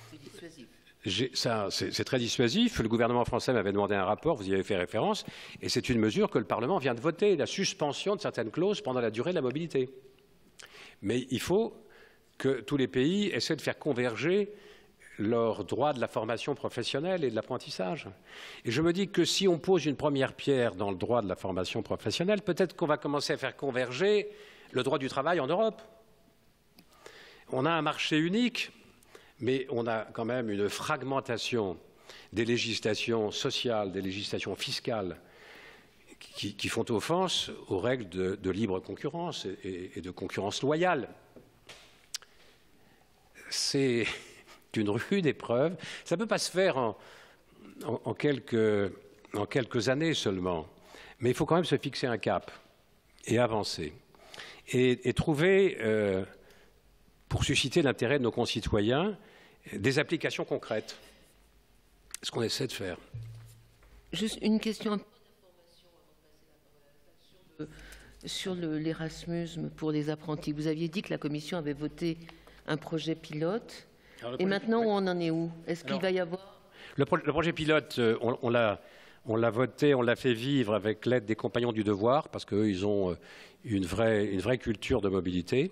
c'est très dissuasif. Le gouvernement français m'avait demandé un rapport, vous y avez fait référence, et c'est une mesure que le Parlement vient de voter, la suspension de certaines clauses pendant la durée de la mobilité. Mais il faut que tous les pays essaient de faire converger leur droit de la formation professionnelle et de l'apprentissage. Et je me dis que si on pose une première pierre dans le droit de la formation professionnelle, peut-être qu'on va commencer à faire converger le droit du travail en Europe. On a un marché unique, mais on a quand même une fragmentation des législations sociales, des législations fiscales qui font offense aux règles de libre concurrence et de concurrence loyale. C'est une rude épreuve. Ça ne peut pas se faire en quelques années seulement. Mais il faut quand même se fixer un cap et avancer. Et trouver, pour susciter l'intérêt de nos concitoyens, des applications concrètes. Ce qu'on essaie de faire. Juste une question sur l'Erasmus pour les apprentis. Vous aviez dit que la Commission avait voté un projet pilote. Et maintenant, on en est où? Est-ce qu'il va y avoir... Le projet pilote, on l'a voté, on l'a fait vivre avec l'aide des Compagnons du Devoir, parce qu'eux, ils ont une vraie culture de mobilité.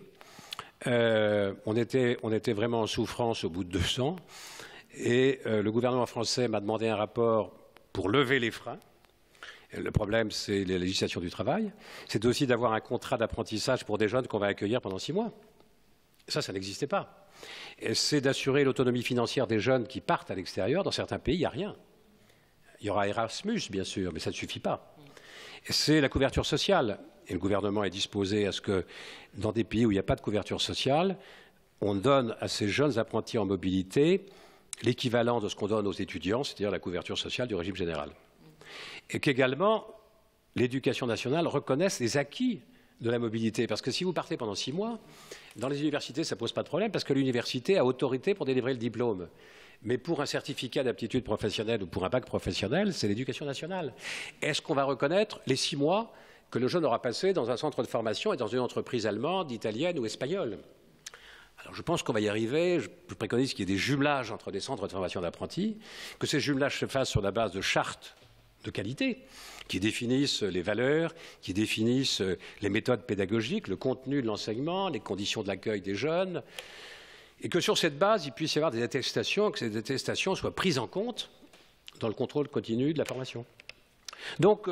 On était vraiment en souffrance au bout de 200. Et le gouvernement français m'a demandé un rapport pour lever les freins. Le problème, c'est les législations du travail. C'est aussi d'avoir un contrat d'apprentissage pour des jeunes qu'on va accueillir pendant 6 mois. Ça n'existait pas. C'est d'assurer l'autonomie financière des jeunes qui partent à l'extérieur. Dans certains pays, il n'y a rien. Il y aura Erasmus, bien sûr, mais ça ne suffit pas. C'est la couverture sociale. Et le gouvernement est disposé à ce que, dans des pays où il n'y a pas de couverture sociale, on donne à ces jeunes apprentis en mobilité l'équivalent de ce qu'on donne aux étudiants, c'est-à-dire la couverture sociale du régime général. Et qu'également, l'éducation nationale reconnaisse les acquis de la mobilité. Parce que si vous partez pendant 6 mois, dans les universités, ça ne pose pas de problème, parce que l'université a autorité pour délivrer le diplôme. Mais pour un certificat d'aptitude professionnelle ou pour un bac professionnel, c'est l'éducation nationale. Est-ce qu'on va reconnaître les 6 mois que le jeune aura passé dans un centre de formation et dans une entreprise allemande, italienne ou espagnole? Alors je pense qu'on va y arriver. Je préconise qu'il y ait des jumelages entre des centres de formation d'apprentis, que ces jumelages se fassent sur la base de chartes de qualité qui définissent les valeurs, qui définissent les méthodes pédagogiques, le contenu de l'enseignement, les conditions de l'accueil des jeunes, et que sur cette base, il puisse y avoir des attestations, que ces attestations soient prises en compte dans le contrôle continu de la formation. Donc,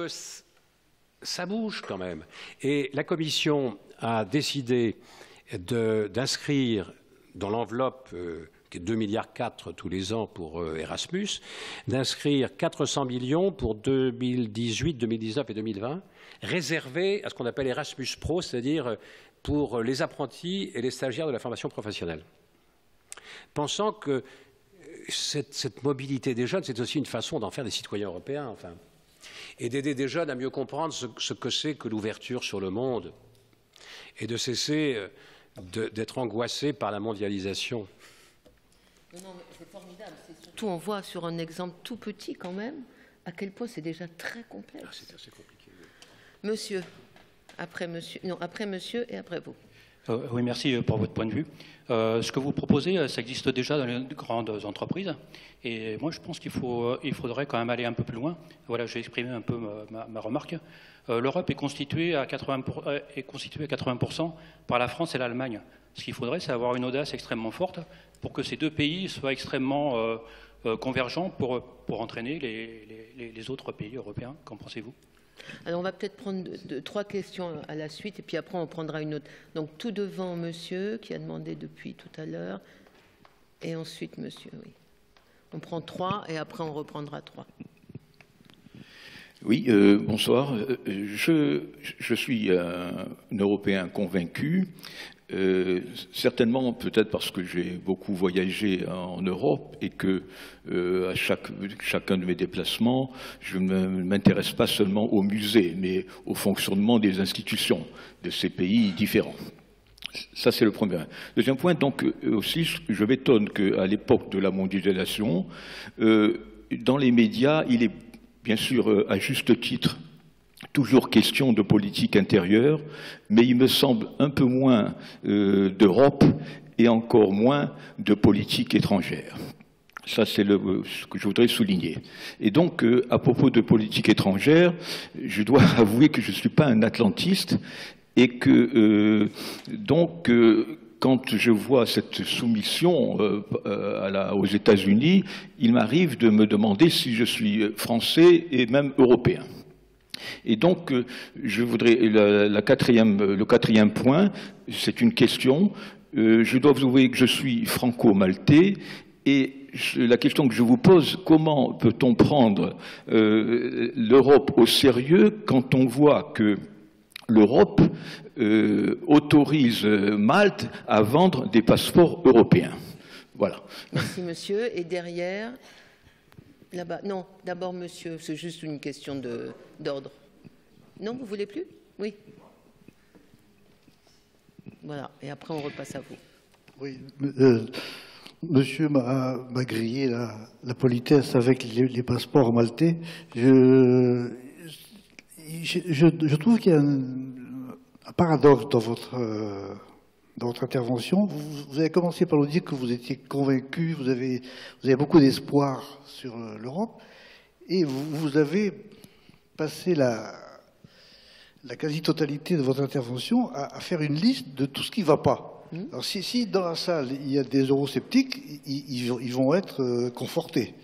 ça bouge quand même. Et la Commission a décidé d'inscrire dans l'enveloppe qui est 2,4 milliards tous les ans pour Erasmus, d'inscrire 400 millions pour 2018, 2019 et 2020, réservés à ce qu'on appelle Erasmus Pro, c'est-à-dire pour les apprentis et les stagiaires de la formation professionnelle. Pensant que cette mobilité des jeunes, c'est aussi une façon d'en faire des citoyens européens, enfin, et d'aider des jeunes à mieux comprendre ce que c'est que l'ouverture sur le monde, et de cesser d'être angoissés par la mondialisation. Non, mais c'est formidable. Surtout, on voit sur un exemple tout petit quand même à quel point c'est déjà très complexe. Ah, c'est assez compliqué. Monsieur, après monsieur, non, après monsieur et après vous. Oui, merci pour votre point de vue. Ce que vous proposez, ça existe déjà dans les grandes entreprises. Et moi, je pense qu'il faudrait quand même aller un peu plus loin. Voilà, j'ai exprimé un peu ma remarque. L'Europe est constituée à 80% par la France et l'Allemagne. Ce qu'il faudrait, c'est avoir une audace extrêmement forte pour que ces deux pays soient extrêmement convergents pour entraîner les autres pays européens. Qu'en pensez-vous ? Alors, on va peut-être prendre 3 questions à la suite, et puis après, on prendra une autre. Donc, tout devant monsieur, qui a demandé depuis tout à l'heure, et ensuite monsieur, oui. On prend 3, et après, on reprendra 3. Oui, bonsoir. Je suis un Européen convaincu. Certainement, peut-être parce que j'ai beaucoup voyagé en Europe et que à chacun de mes déplacements, je ne m'intéresse pas seulement au musée, mais au fonctionnement des institutions de ces pays différents. Ça, c'est le premier. Deuxième point, donc, aussi, je m'étonne qu'à l'époque de la mondialisation, dans les médias, il est bien sûr, à juste titre, toujours question de politique intérieure, mais il me semble un peu moins d'Europe et encore moins de politique étrangère. Ça, c'est ce que je voudrais souligner. Et donc, à propos de politique étrangère, je dois avouer que je ne suis pas un atlantiste et que, quand je vois cette soumission aux États-Unis, il m'arrive de me demander si je suis français et même européen. Et donc, je voudrais le quatrième point, c'est une question. Je dois vous avouer que je suis franco-maltais et la question que je vous pose, comment peut-on prendre l'Europe au sérieux quand on voit que l'Europe autorise Malte à vendre des passeports européens? Voilà. Merci, monsieur. Et derrière, là-bas, non, d'abord, monsieur, c'est juste une question d'ordre. Non, vous voulez plus? Oui. Voilà. Et après, on repasse à vous. Oui. Monsieur m'a grillé la politesse avec les passeports maltais. Je trouve qu'il y a un paradoxe dans votre intervention. Vous avez commencé par nous dire que vous étiez convaincu, vous avez beaucoup d'espoir sur l'Europe, et vous avez passé la quasi-totalité de votre intervention à faire une liste de tout ce qui ne va pas. Alors si dans la salle il y a des eurosceptiques, ils vont être confortés.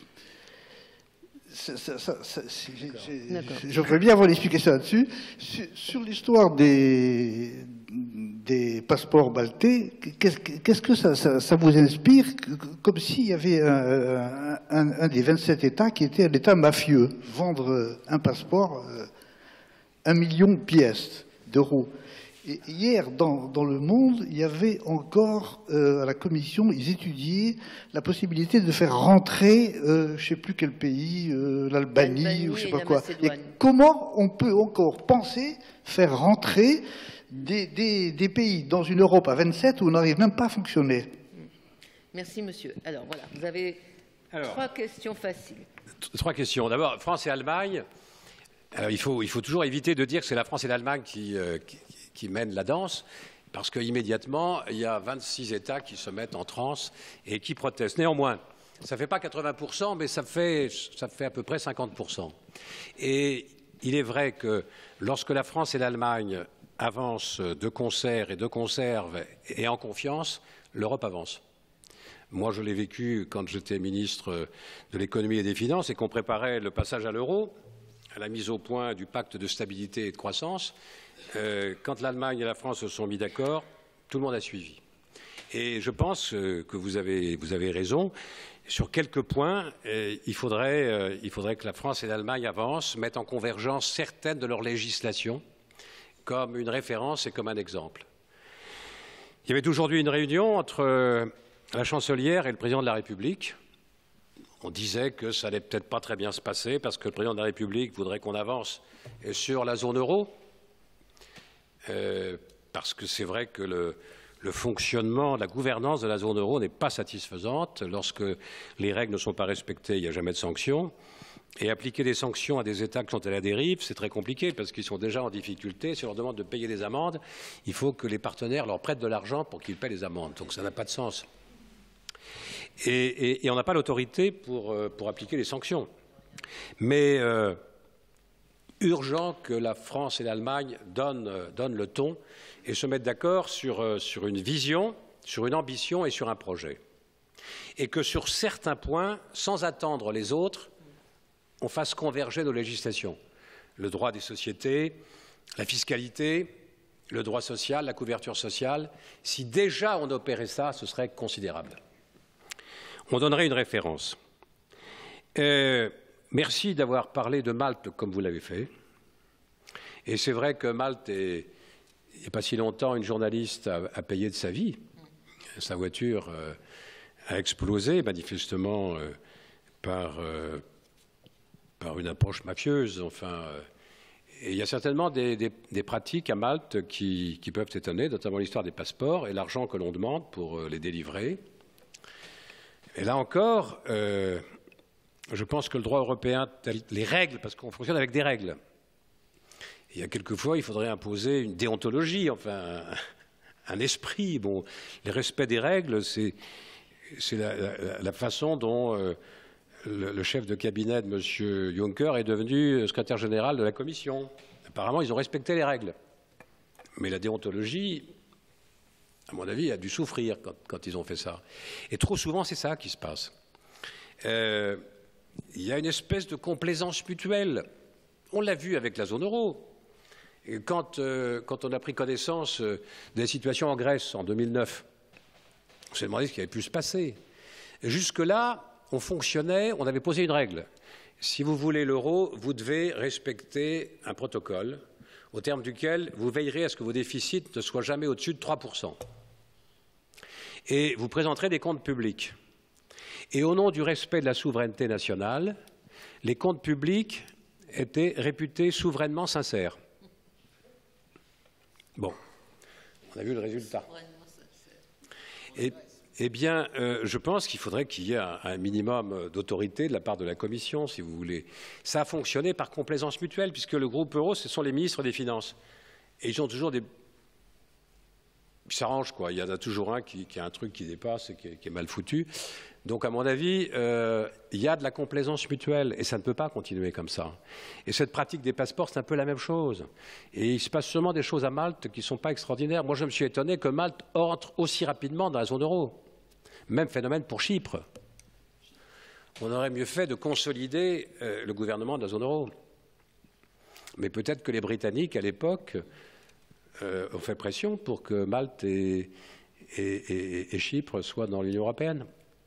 Je voudrais bien avoir l'explication là-dessus. Sur l'histoire des passeports maltais, qu'est-ce que ça vous inspire? Comme s'il y avait un des 27 États qui était un État mafieux. Vendre un passeport 1 million de pièces d'euros. Et hier, dans Le Monde, il y avait encore, à la commission, ils étudiaient la possibilité de faire rentrer, je ne sais plus quel pays, l'Albanie ou je ne sais pas quoi. Et comment on peut encore penser faire rentrer des pays dans une Europe à 27 où on n'arrive même pas à fonctionner? Merci, monsieur. Alors, voilà, vous avez 3 questions faciles. 3 questions. D'abord, France et Allemagne. Il faut toujours éviter de dire que c'est la France et l'Allemagne qui mènent la danse, parce qu'immédiatement, il y a 26 États qui se mettent en transe et qui protestent. Néanmoins, ça ne fait pas 80%, mais ça fait à peu près 50%. Et il est vrai que lorsque la France et l'Allemagne avancent de concert et de conserve et en confiance, l'Europe avance. Moi, je l'ai vécu quand j'étais ministre de l'économie et des finances et qu'on préparait le passage à l'euro, à la mise au point du pacte de stabilité et de croissance. Quand l'Allemagne et la France se sont mis d'accord, tout le monde a suivi. Et je pense que vous avez raison. Sur quelques points, il faudrait que la France et l'Allemagne avancent, mettent en convergence certaines de leurs législations comme une référence et comme un exemple. Il y avait aujourd'hui une réunion entre la chancelière et le président de la République. On disait que ça allait peut-être pas très bien se passer parce que le président de la République voudrait qu'on avance sur la zone euro. Parce que c'est vrai que le fonctionnement, la gouvernance de la zone euro n'est pas satisfaisante. Lorsque les règles ne sont pas respectées, il n'y a jamais de sanctions. Et appliquer des sanctions à des États qui sont à la dérive, c'est très compliqué parce qu'ils sont déjà en difficulté. Si on leur demande de payer des amendes, il faut que les partenaires leur prêtent de l'argent pour qu'ils paient les amendes. Donc ça n'a pas de sens. Et on n'a pas l'autorité pour appliquer les sanctions. Mais urgent que la France et l'Allemagne donnent le ton et se mettent d'accord sur une vision, sur une ambition et sur un projet. Et que sur certains points, sans attendre les autres, on fasse converger nos législations. Le droit des sociétés, la fiscalité, le droit social, la couverture sociale. Si déjà on opérait ça, ce serait considérable. On donnerait une référence. Merci d'avoir parlé de Malte comme vous l'avez fait. Et c'est vrai que Malte, il n'y a pas si longtemps, une journaliste a payé de sa vie. Sa voiture a explosé, manifestement, par une approche mafieuse. Enfin, et il y a certainement des pratiques à Malte qui peuvent étonner, notamment l'histoire des passeports et l'argent que l'on demande pour les délivrer. Et là encore, je pense que le droit européen, les règles, parce qu'on fonctionne avec des règles. Il y a quelquefois, il faudrait imposer une déontologie, enfin, un esprit. Bon, le respect des règles, c'est la façon dont le chef de cabinet de M. Juncker est devenu secrétaire général de la Commission. Apparemment, ils ont respecté les règles. Mais la déontologie, à mon avis, a dû souffrir quand ils ont fait ça. Et trop souvent, c'est ça qui se passe. Il y a une espèce de complaisance mutuelle. On l'a vu avec la zone euro. Quand on a pris connaissance de la situation en Grèce en 2009, on s'est demandé ce qui avait pu se passer. Jusque-là, on fonctionnait, on avait posé une règle. Si vous voulez l'euro, vous devez respecter un protocole au terme duquel vous veillerez à ce que vos déficits ne soient jamais au-dessus de 3%. Et vous présenterez des comptes publics. Et au nom du respect de la souveraineté nationale, les comptes publics étaient réputés souverainement sincères. Bon, on a vu le résultat. Eh bien, je pense qu'il faudrait qu'il y ait un minimum d'autorité de la part de la Commission, si vous voulez. Ça a fonctionné par complaisance mutuelle, puisque le groupe euro, ce sont les ministres des Finances. Et ils ont toujours des... Ils s'arrangent, quoi. Il y en a toujours un qui a un truc qui dépasse et qui est mal foutu. Donc, à mon avis, il y a de la complaisance mutuelle, et ça ne peut pas continuer comme ça. Et cette pratique des passeports, c'est un peu la même chose. Et il se passe seulement des choses à Malte qui ne sont pas extraordinaires. Moi, je me suis étonné que Malte entre aussi rapidement dans la zone euro. Même phénomène pour Chypre. On aurait mieux fait de consolider le gouvernement de la zone euro. Mais peut-être que les Britanniques, à l'époque, ont fait pression pour que Malte et Chypre soient dans l'Union européenne.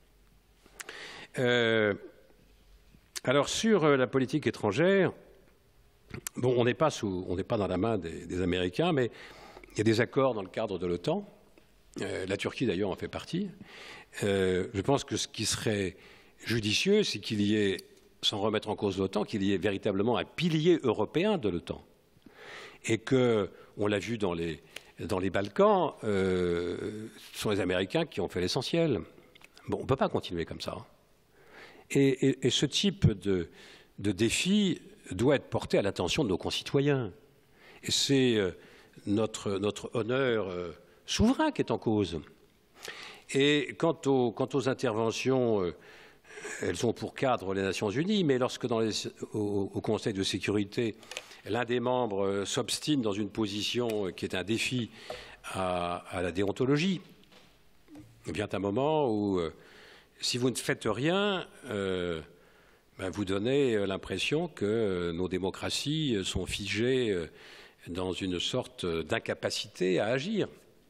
Alors, sur la politique étrangère, bon, on n'est pas dans la main des Américains, mais il y a des accords dans le cadre de l'OTAN. La Turquie, d'ailleurs, en fait partie. Je pense que ce qui serait judicieux, c'est qu'il y ait, sans remettre en cause l'OTAN, qu'il y ait véritablement un pilier européen de l'OTAN. Et que, on l'a vu dans les Balkans, ce sont les Américains qui ont fait l'essentiel. Bon, on ne peut pas continuer comme ça. Et ce type de défi doit être porté à l'attention de nos concitoyens. Et c'est notre honneur souverain qui est en cause. Et quant aux interventions, elles ont pour cadre les Nations Unies, mais lorsque au Conseil de sécurité, l'un des membres s'obstine dans une position qui est un défi à la déontologie, il vient un moment où, si vous ne faites rien, vous donnez l'impression que nos démocraties sont figées dans une sorte d'incapacité à agir.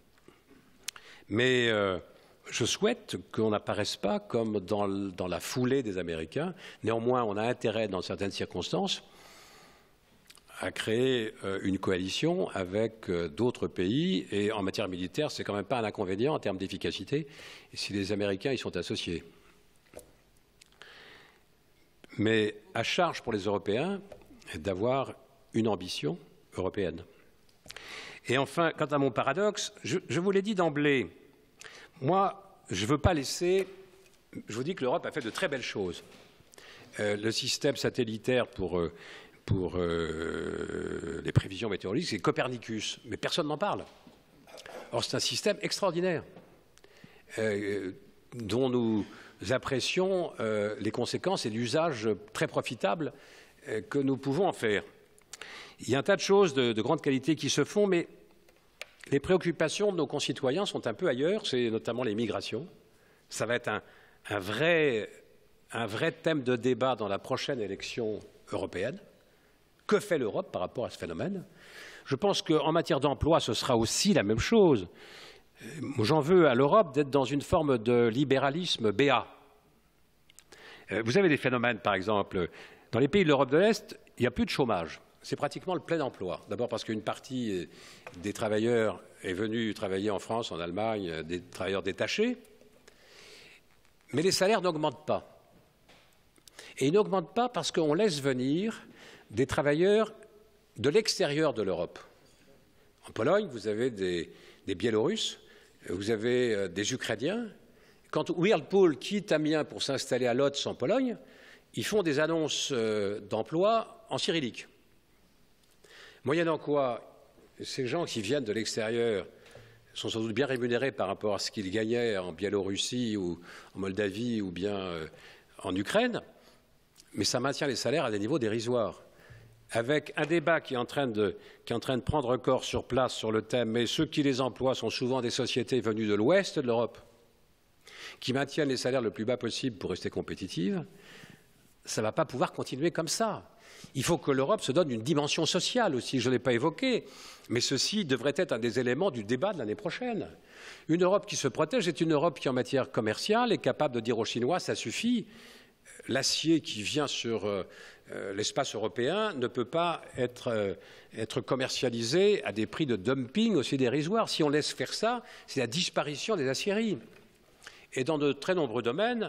Mais je souhaite qu'on n'apparaisse pas comme dans la foulée des Américains. Néanmoins, on a intérêt, dans certaines circonstances, à créer une coalition avec d'autres pays. Et en matière militaire, c'est quand même pas un inconvénient en termes d'efficacité si les Américains y sont associés. Mais à charge pour les Européens d'avoir une ambition européenne. Et enfin, quant à mon paradoxe, je vous l'ai dit d'emblée, moi, je ne veux pas laisser... Je vous dis que l'Europe a fait de très belles choses. le système satellitaire pour les prévisions météorologiques, c'est Copernicus, mais personne n'en parle. Or, c'est un système extraordinaire dont nous apprécions les conséquences et l'usage très profitable que nous pouvons en faire. Il y a un tas de choses de grande qualité qui se font, mais les préoccupations de nos concitoyens sont un peu ailleurs, c'est notamment les migrations. Ça va être un vrai thème de débat dans la prochaine élection européenne. Que fait l'Europe par rapport à ce phénomène? Je pense qu'en matière d'emploi, ce sera aussi la même chose. J'en veux à l'Europe d'être dans une forme de libéralisme béat. Vous avez des phénomènes, par exemple, dans les pays de l'Europe de l'Est, il n'y a plus de chômage. C'est pratiquement le plein emploi. D'abord parce qu'une partie des travailleurs est venue travailler en France, en Allemagne, des travailleurs détachés. Mais les salaires n'augmentent pas. Et ils n'augmentent pas parce qu'on laisse venir des travailleurs de l'extérieur de l'Europe. En Pologne, vous avez des Biélorusses, vous avez des Ukrainiens. Quand Whirlpool quitte Amiens pour s'installer à Lodz en Pologne, ils font des annonces d'emploi en cyrillique. Moyennant quoi, ces gens qui viennent de l'extérieur sont sans doute bien rémunérés par rapport à ce qu'ils gagnaient en Biélorussie ou en Moldavie ou bien en Ukraine, mais ça maintient les salaires à des niveaux dérisoires. Avec un débat qui est en train de prendre corps sur place sur le thème, mais ceux qui les emploient sont souvent des sociétés venues de l'ouest de l'Europe, qui maintiennent les salaires le plus bas possible pour rester compétitives, ça ne va pas pouvoir continuer comme ça. Il faut que l'Europe se donne une dimension sociale aussi, je ne l'ai pas évoqué, mais ceci devrait être un des éléments du débat de l'année prochaine. Une Europe qui se protège est une Europe qui, en matière commerciale, est capable de dire aux Chinois « ça suffit ». L'acier qui vient sur l'espace européen ne peut pas être commercialisé à des prix de dumping aussi dérisoires. Si on laisse faire ça, c'est la disparition des aciéries. Et dans de très nombreux domaines,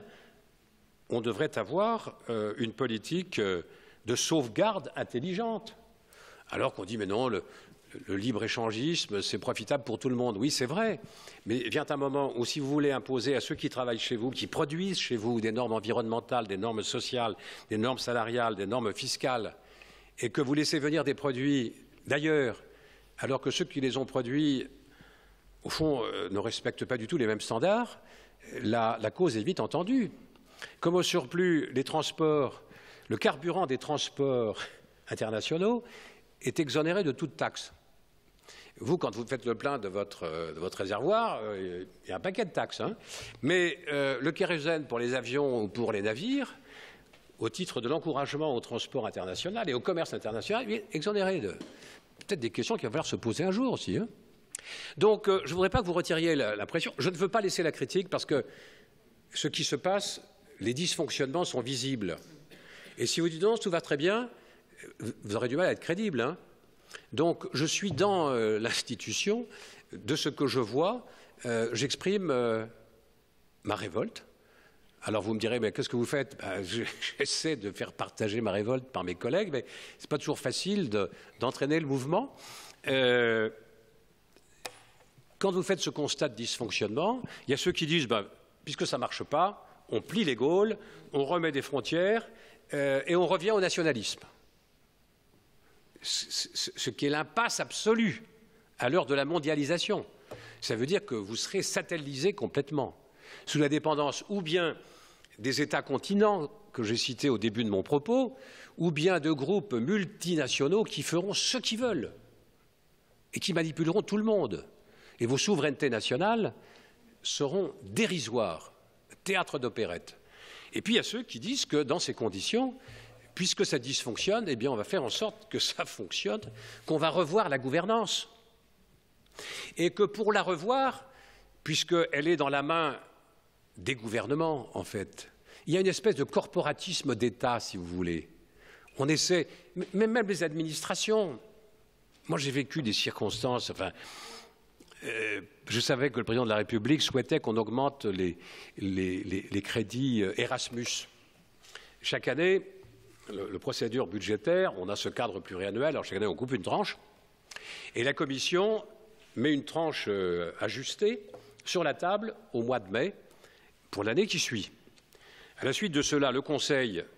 on devrait avoir une politique de sauvegarde intelligente. Alors qu'on dit, mais non, le libre-échangisme, c'est profitable pour tout le monde. Oui, c'est vrai. Mais vient un moment où si vous voulez imposer à ceux qui travaillent chez vous, qui produisent chez vous des normes environnementales, des normes sociales, des normes salariales, des normes fiscales, et que vous laissez venir des produits d'ailleurs, alors que ceux qui les ont produits, au fond, ne respectent pas du tout les mêmes standards, la cause est vite entendue. Comme au surplus, les transports, le carburant des transports internationaux est exonéré de toute taxe. Vous, quand vous faites le plein de votre réservoir, il y a un paquet de taxes. Hein. Mais le kérosène pour les avions ou pour les navires, au titre de l'encouragement au transport international et au commerce international, il est exonéré de peut-être des questions qui vont falloir se poser un jour aussi. Hein. Donc, je ne voudrais pas que vous retiriez la pression. Je ne veux pas laisser la critique parce que ce qui se passe, les dysfonctionnements sont visibles. Et si vous dites non, tout va très bien, vous aurez du mal à être crédible. Hein. Donc, je suis dans l'institution, de ce que je vois, j'exprime ma révolte. Alors, vous me direz, mais qu'est-ce que vous faites? J'essaie de faire partager ma révolte par mes collègues, mais ce n'est pas toujours facile d'entraîner le mouvement. Quand vous faites ce constat de dysfonctionnement, il y a ceux qui disent, puisque ça ne marche pas, on plie les Gaules, on remet des frontières et on revient au nationalisme. Ce qui est l'impasse absolue à l'heure de la mondialisation. Ça veut dire que vous serez satellisé complètement, sous la dépendance ou bien des États-continents que j'ai cités au début de mon propos, ou bien de groupes multinationaux qui feront ce qu'ils veulent et qui manipuleront tout le monde. Et vos souverainetés nationales seront dérisoires, théâtre d'opérette. Et puis il y a ceux qui disent que dans ces conditions, puisque ça dysfonctionne, eh bien on va faire en sorte que ça fonctionne, qu'on va revoir la gouvernance. Et que pour la revoir, puisqu'elle est dans la main des gouvernements, en fait, il y a une espèce de corporatisme d'État, si vous voulez. On essaie, même les administrations. Moi, j'ai vécu des circonstances, je savais que le président de la République souhaitait qu'on augmente les crédits Erasmus. Chaque année, le procédure budgétaire, on a ce cadre pluriannuel, alors chaque année on coupe une tranche, et la Commission met une tranche ajustée sur la table au mois de mai pour l'année qui suit. À la suite de cela, le Conseil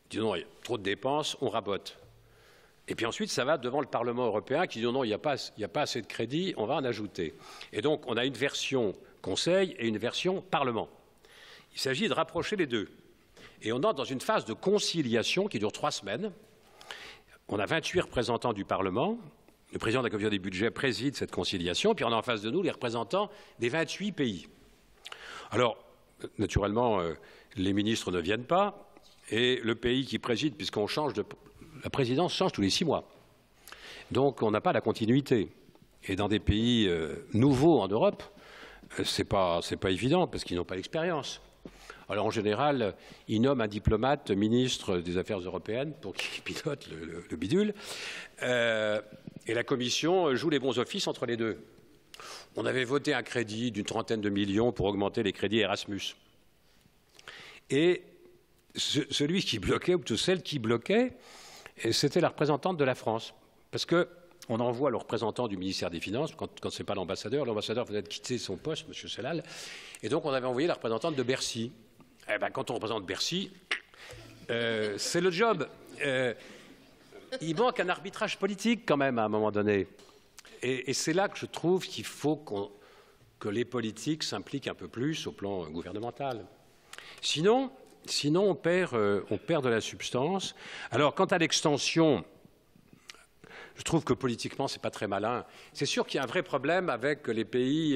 dit non, il y a trop de dépenses, on rabote. Et puis ensuite, ça va devant le Parlement européen qui dit non, il n'y a pas assez de crédit, on va en ajouter. Et donc, on a une version Conseil et une version Parlement. Il s'agit de rapprocher les deux. Et on entre dans une phase de conciliation qui dure 3 semaines. On a 28 représentants du Parlement. Le président de la Commission des budgets préside cette conciliation. Puis on a en face de nous les représentants des 28 pays. Alors, naturellement, les ministres ne viennent pas. Et le pays qui préside, puisqu'on change de... La présidence change tous les 6 mois. Donc, on n'a pas la continuité. Et dans des pays nouveaux en Europe, c'est pas évident, parce qu'ils n'ont pas l'expérience. Alors, en général, ils nomment un diplomate ministre des Affaires européennes pour qu'il pilote le bidule. Et la Commission joue les bons offices entre les deux. On avait voté un crédit d'une 30aine de millions pour augmenter les crédits Erasmus. Et celui qui bloquait, ou plutôt celle qui bloquait, c'était la représentante de la France. Parce qu'on envoie le représentant du ministère des Finances, quand ce n'est pas l'ambassadeur venait de quitter son poste, M. Sellal, et donc on avait envoyé la représentante de Bercy. Eh ben, quand on représente Bercy, c'est le job. Il manque un arbitrage politique quand même à un moment donné. Et c'est là que je trouve qu'il faut que les politiques s'impliquent un peu plus au plan gouvernemental. Sinon on perd de la substance. Alors, quant à l'extension, je trouve que politiquement, ce n'est pas très malin. C'est sûr qu'il y a un vrai problème avec les pays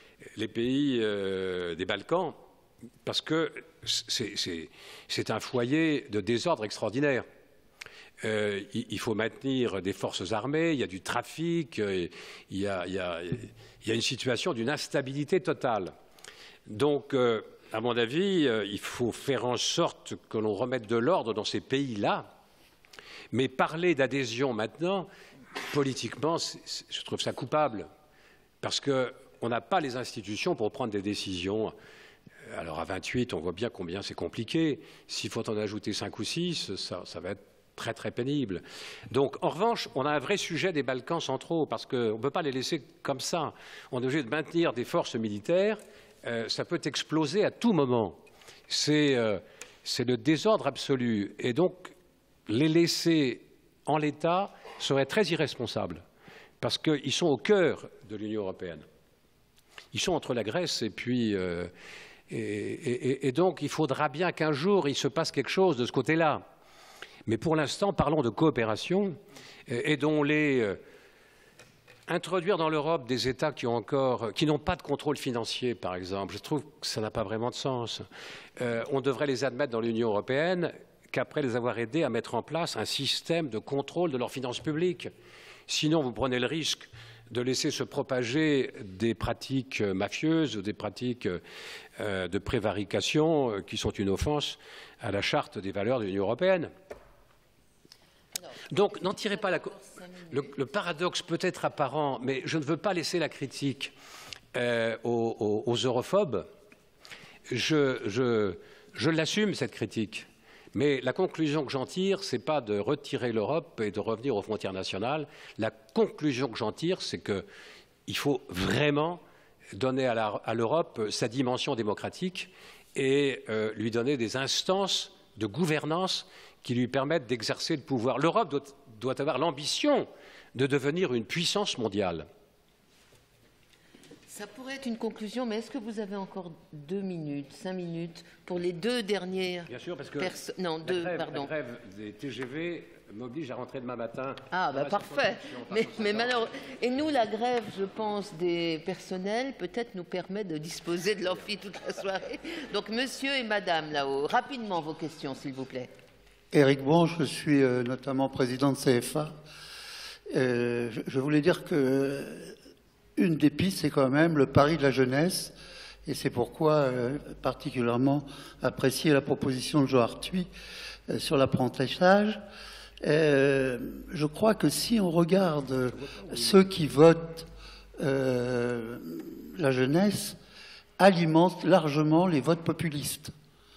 des Balkans, parce que c'est un foyer de désordre extraordinaire. Il faut maintenir des forces armées, il y a du trafic, il y a une situation d'une instabilité totale. Donc, à mon avis, il faut faire en sorte que l'on remette de l'ordre dans ces pays-là. Mais parler d'adhésion maintenant, politiquement, je trouve ça coupable. Parce qu'on n'a pas les institutions pour prendre des décisions. Alors à 28, on voit bien combien c'est compliqué. S'il faut en ajouter 5 ou 6, ça va être très très pénible. Donc en revanche, on a un vrai sujet des Balkans centraux, parce qu'on ne peut pas les laisser comme ça. On est obligé de maintenir des forces militaires. Ça peut exploser à tout moment. C'est le désordre absolu. Et donc, les laisser en l'état serait très irresponsable, parce qu'ils sont au cœur de l'Union européenne. Ils sont entre la Grèce et puis... Et donc, il faudra bien qu'un jour, il se passe quelque chose de ce côté-là. Mais pour l'instant, parlons de coopération, aidons-les... Introduire dans l'Europe des États qui n'ont pas de contrôle financier, par exemple, je trouve que ça n'a pas vraiment de sens. On devrait les admettre dans l'Union européenne qu'après les avoir aidés à mettre en place un système de contrôle de leurs finances publiques. Sinon, vous prenez le risque de laisser se propager des pratiques mafieuses ou des pratiques de prévarication qui sont une offense à la charte des valeurs de l'Union européenne. Donc, n'en tirez pas le paradoxe peut être apparent, mais je ne veux pas laisser la critique aux europhobes. Je l'assume, cette critique. Mais la conclusion que j'en tire, ce n'est pas de retirer l'Europe et de revenir aux frontières nationales. La conclusion que j'en tire, c'est qu'il faut vraiment donner à l'Europe sa dimension démocratique et lui donner des instances de gouvernance qui lui permettent d'exercer le pouvoir. L'Europe doit avoir l'ambition de devenir une puissance mondiale. Ça pourrait être une conclusion, mais est-ce que vous avez encore 2 minutes, 5 minutes pour les 2 dernières? Bien sûr, parce que non, la grève des TGV m'oblige à rentrer demain matin. Ah, bah parfait. Mais malheureusement, et nous, la grève, je pense, des personnels, peut-être nous permet de disposer de l'amphi toute la soirée. Donc, monsieur et madame, là-haut, rapidement vos questions, s'il vous plaît. Éric Bon, je suis notamment président de CFA. Je voulais dire que une des pistes, c'est quand même le pari de la jeunesse, et c'est pourquoi particulièrement apprécier la proposition de Jean Arthuis sur l'apprentissage. Je crois que si on regarde ceux qui votent la jeunesse, alimentent largement les votes populistes.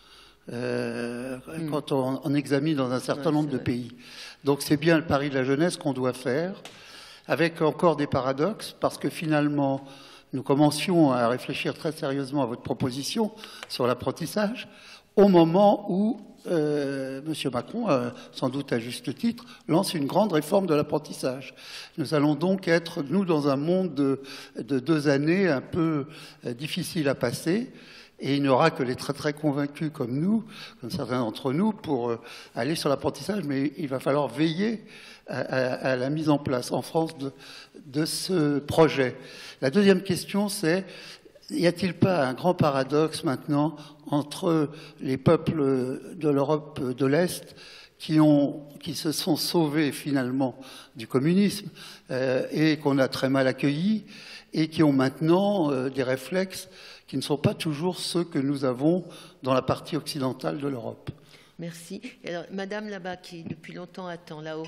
Quand on examine dans un certain nombre de pays. Donc c'est bien le pari de la jeunesse qu'on doit faire, avec encore des paradoxes, parce que finalement, nous commencions à réfléchir très sérieusement à votre proposition sur l'apprentissage. au moment où M. Macron, sans doute à juste titre, lance une grande réforme de l'apprentissage. Nous allons donc être, nous, dans un monde de 2 années un peu difficile à passer. Et il n'y aura que les très très convaincus comme nous, comme certains d'entre nous, pour aller sur l'apprentissage. Mais il va falloir veiller à la mise en place en France de ce projet. La deuxième question, c'est: y a-t-il pas un grand paradoxe maintenant entre les peuples de l'Europe de l'Est qui se sont sauvés finalement du communisme et qu'on a très mal accueillis et qui ont maintenant des réflexes qui ne sont pas toujours ceux que nous avons dans la partie occidentale de l'Europe? Merci. Et alors, Madame là-bas, qui depuis longtemps attend, là-haut.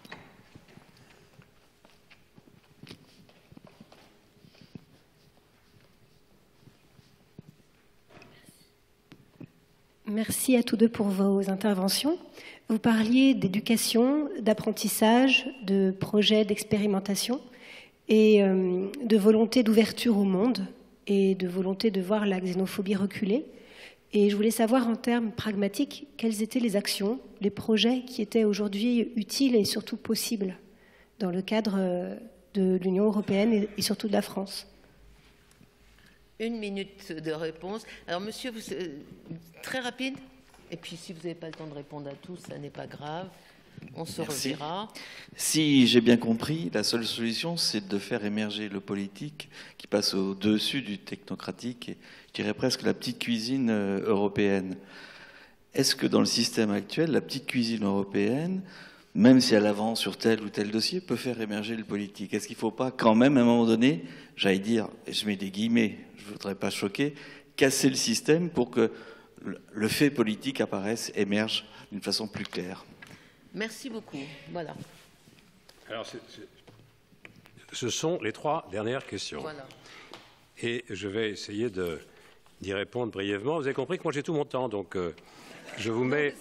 Merci à tous deux pour vos interventions. Vous parliez d'éducation, d'apprentissage, de projets d'expérimentation et de volonté d'ouverture au monde et de volonté de voir la xénophobie reculer. Et je voulais savoir en termes pragmatiques quelles étaient les actions, les projets qui étaient aujourd'hui utiles et surtout possibles dans le cadre de l'Union européenne et surtout de la France. 1 minute de réponse. Alors, monsieur, très rapide. Et puis, si vous n'avez pas le temps de répondre à tous, ça n'est pas grave. On se reverra. Si j'ai bien compris, la seule solution, c'est de faire émerger le politique qui passe au-dessus du technocratique, et je dirais presque la petite cuisine européenne. Est-ce que dans le système actuel, la petite cuisine européenne, même si elle avance sur tel ou tel dossier, peut faire émerger le politique? Est-ce qu'il ne faut pas quand même, à un moment donné, j'allais dire, et je mets des guillemets, je ne voudrais pas choquer, casser le système pour que le fait politique apparaisse, émerge d'une façon plus claire? Merci beaucoup. Voilà. Alors, ce sont les 3 dernières questions. Voilà. Et je vais essayer d'y répondre brièvement. Vous avez compris que moi j'ai tout mon temps, donc je vous mets,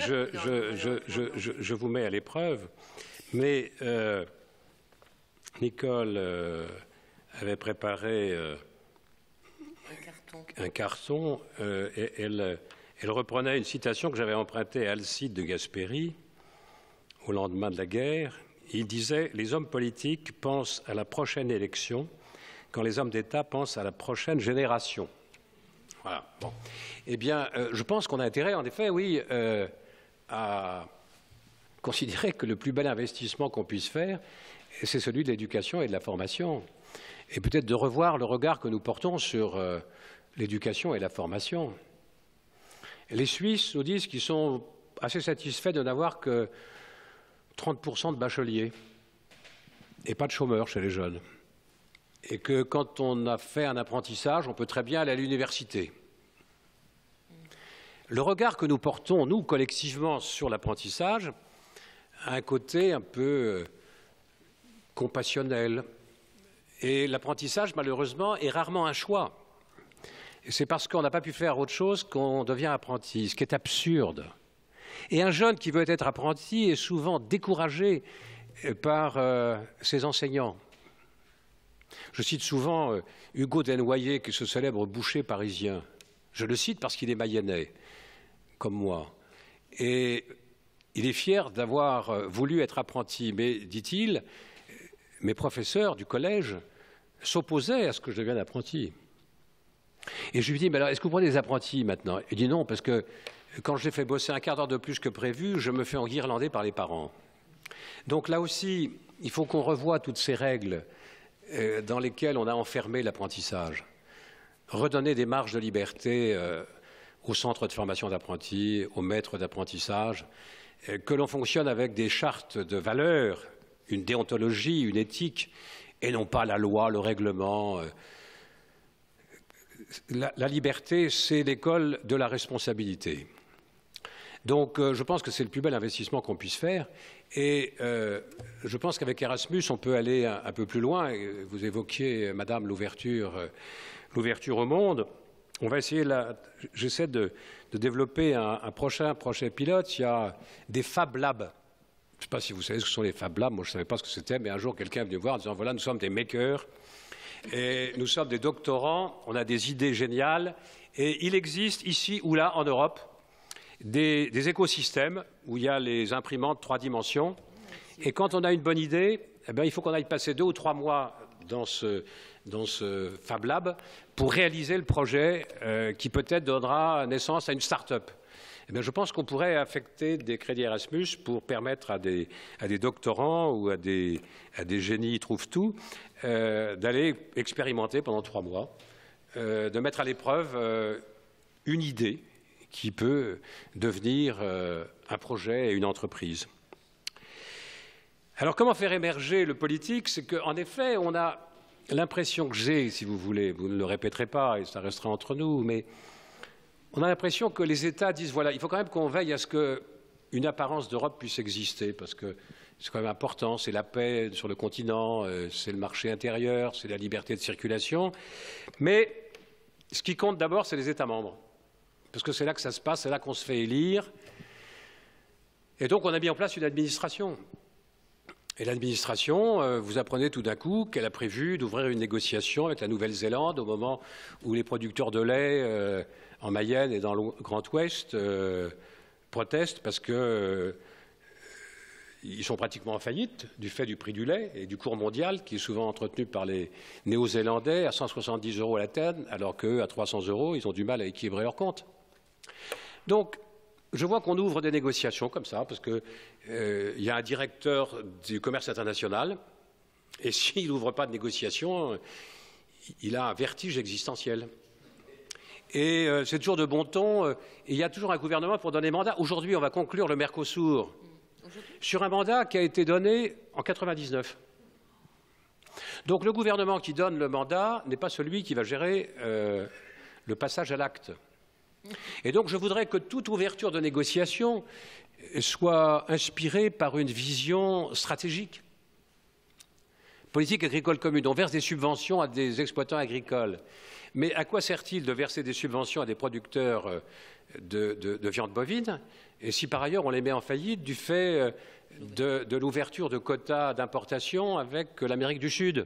je vous mets à l'épreuve. Mais Nicole avait préparé un carton et elle reprenait une citation que j'avais empruntée à Alcide de Gasperi au lendemain de la guerre. Il disait « Les hommes politiques pensent à la prochaine élection quand les hommes d'État pensent à la prochaine génération. » Voilà. Bon. Eh bien, je pense qu'on a intérêt, en effet, oui, à considérer que le plus bel investissement qu'on puisse faire, c'est celui de l'éducation et de la formation. Et peut-être de revoir le regard que nous portons sur l'éducation et la formation. Les Suisses nous disent qu'ils sont assez satisfaits de n'avoir que 30% de bacheliers et pas de chômeurs chez les jeunes. Et que quand on a fait un apprentissage, on peut très bien aller à l'université. Le regard que nous portons, nous, collectivement, sur l'apprentissage, a un côté un peu compassionnel. Et l'apprentissage, malheureusement, est rarement un choix. Et c'est parce qu'on n'a pas pu faire autre chose qu'on devient apprenti, ce qui est absurde. Et un jeune qui veut être apprenti est souvent découragé par ses enseignants. Je cite souvent Hugo Desnoyers, qui est ce célèbre boucher parisien. Je le cite parce qu'il est mayennais, comme moi. Et il est fier d'avoir voulu être apprenti. Mais, dit-il, mes professeurs du collège s'opposaient à ce que je devienne apprenti. Et je lui dis, mais alors, est-ce que vous prenez des apprentis maintenant? Il dit non, parce que quand je les fais bosser un quart d'heure de plus que prévu, je me fais enguirlander par les parents. Donc là aussi, il faut qu'on revoie toutes ces règles dans lesquelles on a enfermé l'apprentissage. Redonner des marges de liberté aux centres de formation d'apprentis, aux maîtres d'apprentissage, que l'on fonctionne avec des chartes de valeurs, une déontologie, une éthique, et non pas la loi, le règlement. La liberté, c'est l'école de la responsabilité. Donc, je pense que c'est le plus bel investissement qu'on puisse faire. Et je pense qu'avec Erasmus, on peut aller un peu plus loin. Vous évoquiez, Madame, l'ouverture au monde. On va essayer, j'essaie de développer un prochain projet pilote. Il y a des Fab Labs. Je ne sais pas si vous savez ce que sont les Fab Labs. Moi, je ne savais pas ce que c'était, mais un jour, quelqu'un est venu voir en disant, voilà, nous sommes des makers. Et nous sommes des doctorants, on a des idées géniales. Et il existe ici ou là, en Europe, des écosystèmes où il y a les imprimantes 3 dimensions. Et quand on a une bonne idée, eh bien, il faut qu'on aille passer 2 ou 3 mois dans ce Fab Lab pour réaliser le projet qui peut-être donnera naissance à une start-up. Eh bien, je pense qu'on pourrait affecter des crédits Erasmus pour permettre à des doctorants ou à des génies trouve-tout d'aller expérimenter pendant 3 mois, de mettre à l'épreuve une idée qui peut devenir un projet et une entreprise. Alors, comment faire émerger le politique? C'est qu'en effet, on a l'impression que j'ai, si vous voulez, vous ne le répéterez pas et ça restera entre nous, mais on a l'impression que les États disent, voilà, il faut quand même qu'on veille à ce qu'une apparence d'Europe puisse exister, parce que c'est quand même important, c'est la paix sur le continent, c'est le marché intérieur, c'est la liberté de circulation, mais ce qui compte d'abord, c'est les États membres, parce que c'est là que ça se passe, c'est là qu'on se fait élire, et donc on a mis en place une administration. Et l'administration, vous apprenez tout d'un coup qu'elle a prévu d'ouvrir une négociation avec la Nouvelle-Zélande au moment où les producteurs de lait en Mayenne et dans le Grand Ouest protestent parce qu'ils sont pratiquement en faillite du fait du prix du lait et du cours mondial qui est souvent entretenu par les Néo-Zélandais à 170 € la tonne, alors qu'eux, à 300 €, ils ont du mal à équilibrer leurs comptes. Donc, je vois qu'on ouvre des négociations comme ça, parce qu'il y a un directeur du commerce international, et s'il n'ouvre pas de négociations, il a un vertige existentiel. Et c'est toujours de bon ton, et il y a toujours un gouvernement pour donner mandat. Aujourd'hui, on va conclure le Mercosur sur un mandat qui a été donné en 1999. Donc le gouvernement qui donne le mandat n'est pas celui qui va gérer le passage à l'acte. Et donc je voudrais que toute ouverture de négociation soit inspirée par une vision stratégique. Politique agricole commune, on verse des subventions à des exploitants agricoles. Mais à quoi sert-il de verser des subventions à des producteurs de viande bovine et si par ailleurs on les met en faillite du fait de l'ouverture de quotas d'importation avec l'Amérique du Sud?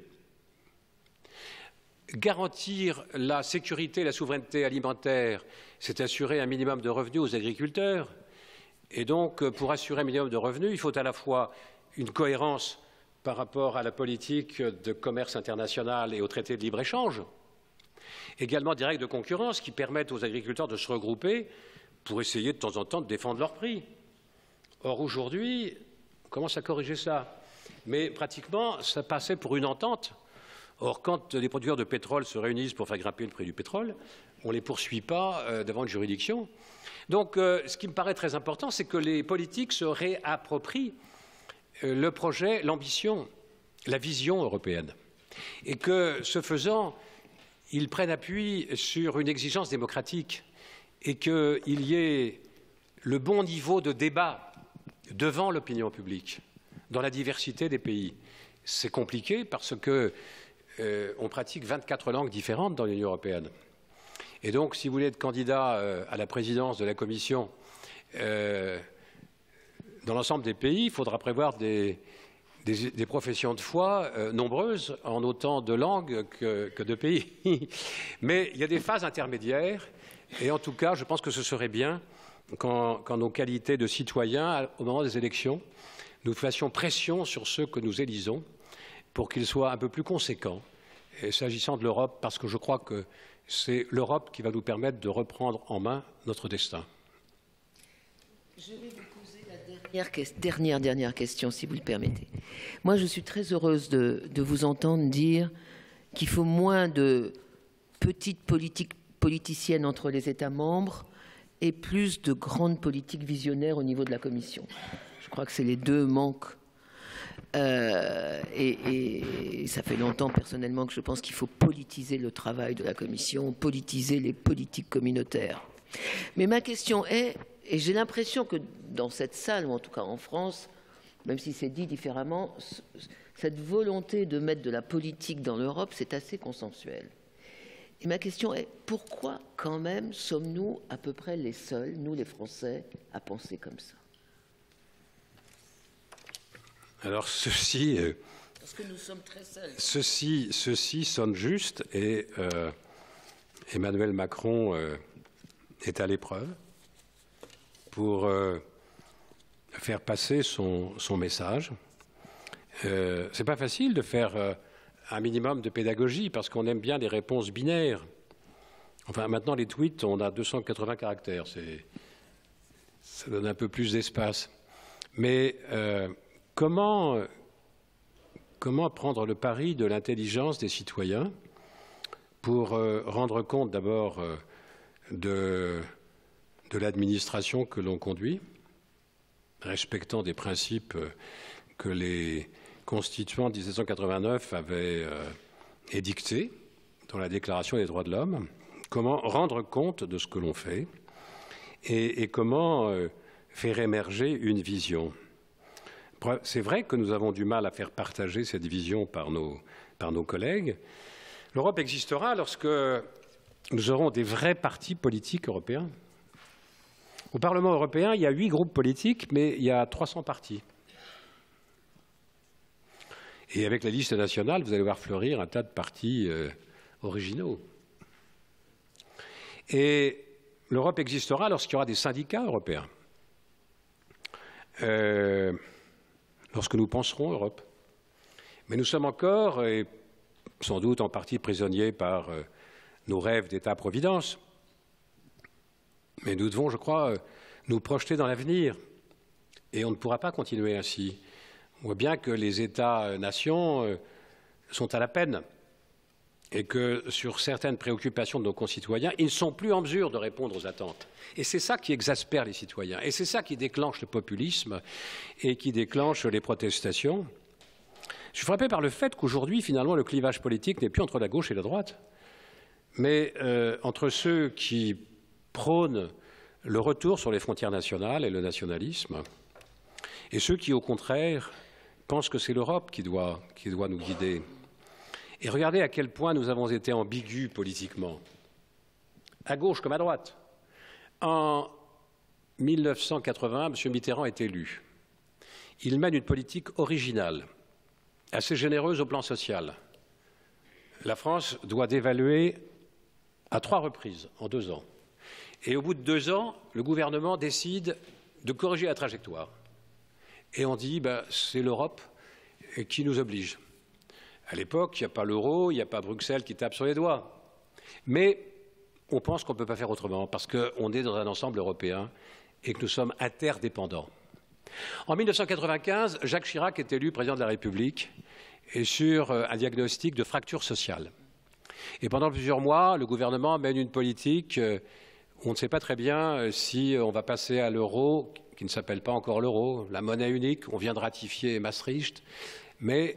Garantir la sécurité et la souveraineté alimentaire, c'est assurer un minimum de revenus aux agriculteurs. Et donc, pour assurer un minimum de revenus, il faut à la fois une cohérence par rapport à la politique de commerce international et au traité de libre-échange, également des règles de concurrence qui permettent aux agriculteurs de se regrouper pour essayer de temps en temps de défendre leurs prix. Or, aujourd'hui, on commence à corriger ça. Mais pratiquement, ça passait pour une entente. Or, quand les producteurs de pétrole se réunissent pour faire grimper le prix du pétrole, on ne les poursuit pas devant une juridiction. Donc, ce qui me paraît très important, c'est que les politiques se réapproprient le projet, l'ambition, la vision européenne. Et que, ce faisant, ils prennent appui sur une exigence démocratique et qu'il y ait le bon niveau de débat devant l'opinion publique, dans la diversité des pays. C'est compliqué parce que on pratique 24 langues différentes dans l'Union européenne. Et donc, si vous voulez être candidat à la présidence de la Commission dans l'ensemble des pays, il faudra prévoir des professions de foi nombreuses en autant de langues que de pays. Mais il y a des phases intermédiaires et en tout cas, je pense que ce serait bien qu'en nos qualités de citoyens, au moment des élections, nous fassions pression sur ceux que nous élisons pour qu'ils soient un peu plus conséquents s'agissant de l'Europe, parce que je crois que c'est l'Europe qui va nous permettre de reprendre en main notre destin. Je vais vous poser la dernière question, si vous le permettez. Moi, je suis très heureuse de vous entendre dire qu'il faut moins de petites politiques politiciennes entre les États membres et plus de grandes politiques visionnaires au niveau de la Commission. Je crois que c'est les deux manques. Et ça fait longtemps personnellement que je pense qu'il faut politiser le travail de la Commission, politiser les politiques communautaires. Mais ma question est, et j'ai l'impression que dans cette salle, ou en tout cas en France, même si c'est dit différemment, cette volonté de mettre de la politique dans l'Europe, c'est assez consensuel. Et ma question est, pourquoi quand même sommes-nous à peu près les seuls, nous les Français, à penser comme ça? Alors ceci, parce que nous sommes très seuls. Ceci sonne juste et Emmanuel Macron est à l'épreuve. pour faire passer son message. C'est pas facile de faire un minimum de pédagogie parce qu'on aime bien les réponses binaires. Enfin, maintenant, les tweets, on a 280 caractères. Ça donne un peu plus d'espace. Mais comment prendre le pari de l'intelligence des citoyens pour rendre compte d'abord de l'administration que l'on conduit, respectant des principes que les constituants de 1789 avaient édictés dans la Déclaration des droits de l'homme, comment rendre compte de ce que l'on fait et comment faire émerger une vision. C'est vrai que nous avons du mal à faire partager cette vision par nos collègues. L'Europe existera lorsque nous aurons des vrais partis politiques européens. Au Parlement européen, il y a 8 groupes politiques, mais il y a 300 partis. Et avec la liste nationale, vous allez voir fleurir un tas de partis originaux. Et l'Europe existera lorsqu'il y aura des syndicats européens. Lorsque nous penserons Europe. Mais nous sommes encore, et sans doute en partie prisonniers par nos rêves d'État-providence, mais nous devons, je crois, nous projeter dans l'avenir. Et on ne pourra pas continuer ainsi. On voit bien que les États-nations sont à la peine et que sur certaines préoccupations de nos concitoyens, ils ne sont plus en mesure de répondre aux attentes. Et c'est ça qui exaspère les citoyens. Et c'est ça qui déclenche le populisme et qui déclenche les protestations. Je suis frappé par le fait qu'aujourd'hui, finalement, le clivage politique n'est plus entre la gauche et la droite, mais entre ceux qui prônent le retour sur les frontières nationales et le nationalisme, et ceux qui, au contraire, pensent que c'est l'Europe qui doit nous guider. Et regardez à quel point nous avons été ambigus politiquement, à gauche comme à droite. En 1980, M. Mitterrand est élu. Il mène une politique originale, assez généreuse au plan social. La France doit dévaluer à 3 reprises en 2 ans. Et au bout de 2 ans, le gouvernement décide de corriger la trajectoire. Et on dit, c'est l'Europe qui nous oblige. À l'époque, il n'y a pas l'euro, il n'y a pas Bruxelles qui tape sur les doigts. Mais on pense qu'on ne peut pas faire autrement parce qu'on est dans un ensemble européen et que nous sommes interdépendants. En 1995, Jacques Chirac est élu président de la République et sur un diagnostic de fracture sociale. Et pendant plusieurs mois, le gouvernement mène une politique où on ne sait pas très bien si on va passer à l'euro, qui ne s'appelle pas encore l'euro, la monnaie unique. On vient de ratifier Maastricht, mais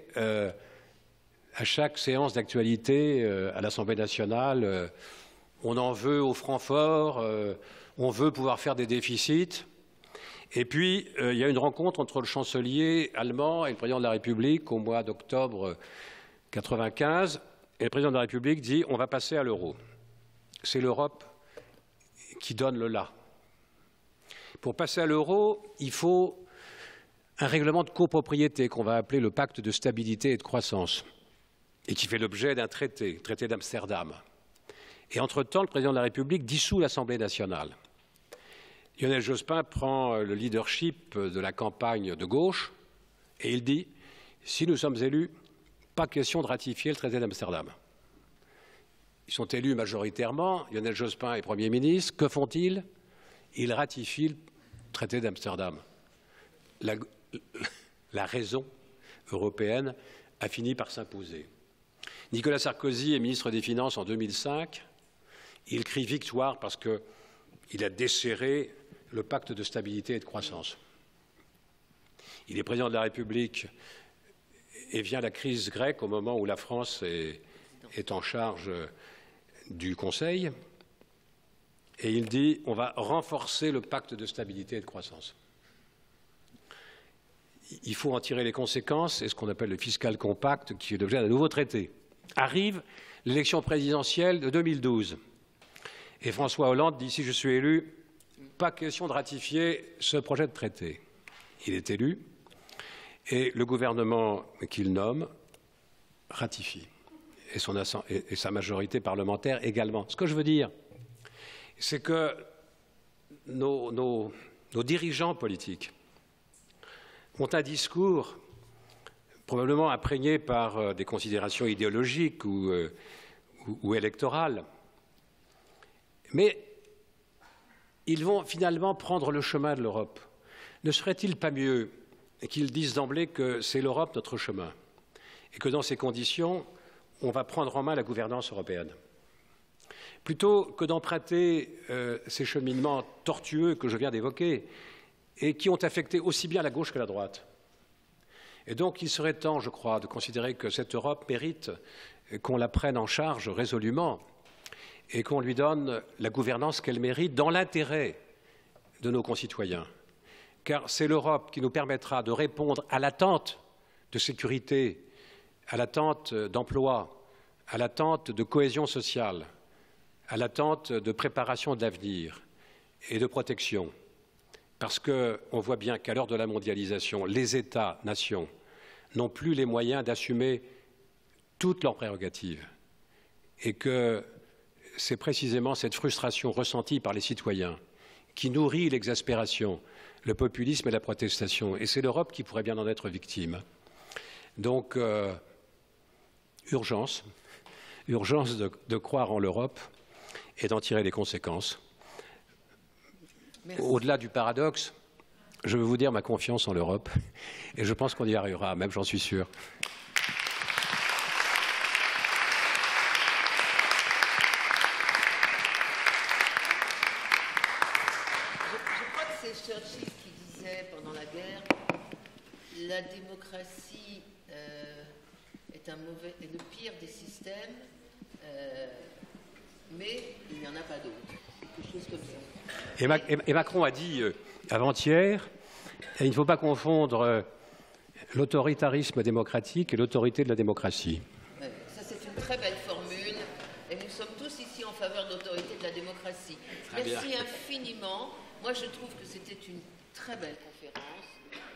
à chaque séance d'actualité à l'Assemblée nationale, on en veut au franc fort, on veut pouvoir faire des déficits. Et puis, il y a une rencontre entre le chancelier allemand et le président de la République au mois d'octobre 1995. Et le président de la République dit « on va passer à l'euro ». C'est l'Europe qui donne le là. Pour passer à l'euro, il faut un règlement de copropriété qu'on va appeler le pacte de stabilité et de croissance, et qui fait l'objet d'un traité d'Amsterdam. Et entre-temps, le président de la République dissout l'Assemblée nationale. Lionel Jospin prend le leadership de la campagne de gauche et il dit « si nous sommes élus, pas question de ratifier le traité d'Amsterdam ». Ils sont élus majoritairement, Lionel Jospin est Premier ministre. Que font-ils? Ils ratifient le traité d'Amsterdam. La raison européenne a fini par s'imposer. Nicolas Sarkozy est ministre des Finances en 2005. Il crie victoire parce qu'il a desserré le pacte de stabilité et de croissance. Il est président de la République et vient la crise grecque au moment où la France est en charge du Conseil. Et il dit on va renforcer le pacte de stabilité et de croissance. Il faut en tirer les conséquences, et ce qu'on appelle le fiscal compact, qui est l'objet d'un nouveau traité. Arrive l'élection présidentielle de 2012. Et François Hollande dit, si je suis élu, pas question de ratifier ce projet de traité. Il est élu, et le gouvernement qu'il nomme ratifie, et sa majorité parlementaire également. Ce que je veux dire, c'est que nos nos dirigeants politiques ont un discours probablement imprégné par des considérations idéologiques ou électorales, mais ils vont finalement prendre le chemin de l'Europe. Ne serait-il pas mieux qu'ils disent d'emblée que c'est l'Europe notre chemin et que dans ces conditions, on va prendre en main la gouvernance européenne? Plutôt que d'emprunter ces cheminements tortueux que je viens d'évoquer et qui ont affecté aussi bien la gauche que la droite. Et donc il serait temps, je crois, de considérer que cette Europe mérite qu'on la prenne en charge résolument et qu'on lui donne la gouvernance qu'elle mérite dans l'intérêt de nos concitoyens. Car c'est l'Europe qui nous permettra de répondre à l'attente de sécurité, à l'attente d'emploi, à l'attente de cohésion sociale, à l'attente de préparation de l'avenir et de protection. Parce qu'on voit bien qu'à l'heure de la mondialisation, les États-nations n'ont plus les moyens d'assumer toutes leurs prérogatives et que c'est précisément cette frustration ressentie par les citoyens qui nourrit l'exaspération, le populisme et la protestation. Et c'est l'Europe qui pourrait bien en être victime. Donc, urgence de croire en l'Europe et d'en tirer les conséquences. Au-delà du paradoxe, je veux vous dire ma confiance en l'Europe et je pense qu'on y arrivera, même j'en suis sûr. Je crois que c'est Churchill qui disait pendant la guerre la démocratie est le pire des systèmes, mais il n'y en a pas d'autre. Quelque chose comme ça. Et Macron a dit avant-hier, il ne faut pas confondre l'autoritarisme démocratique et l'autorité de la démocratie. Ça, c'est une très belle formule. Et nous sommes tous ici en faveur de l'autorité de la démocratie. Merci infiniment. Moi, je trouve que c'était une très belle conférence.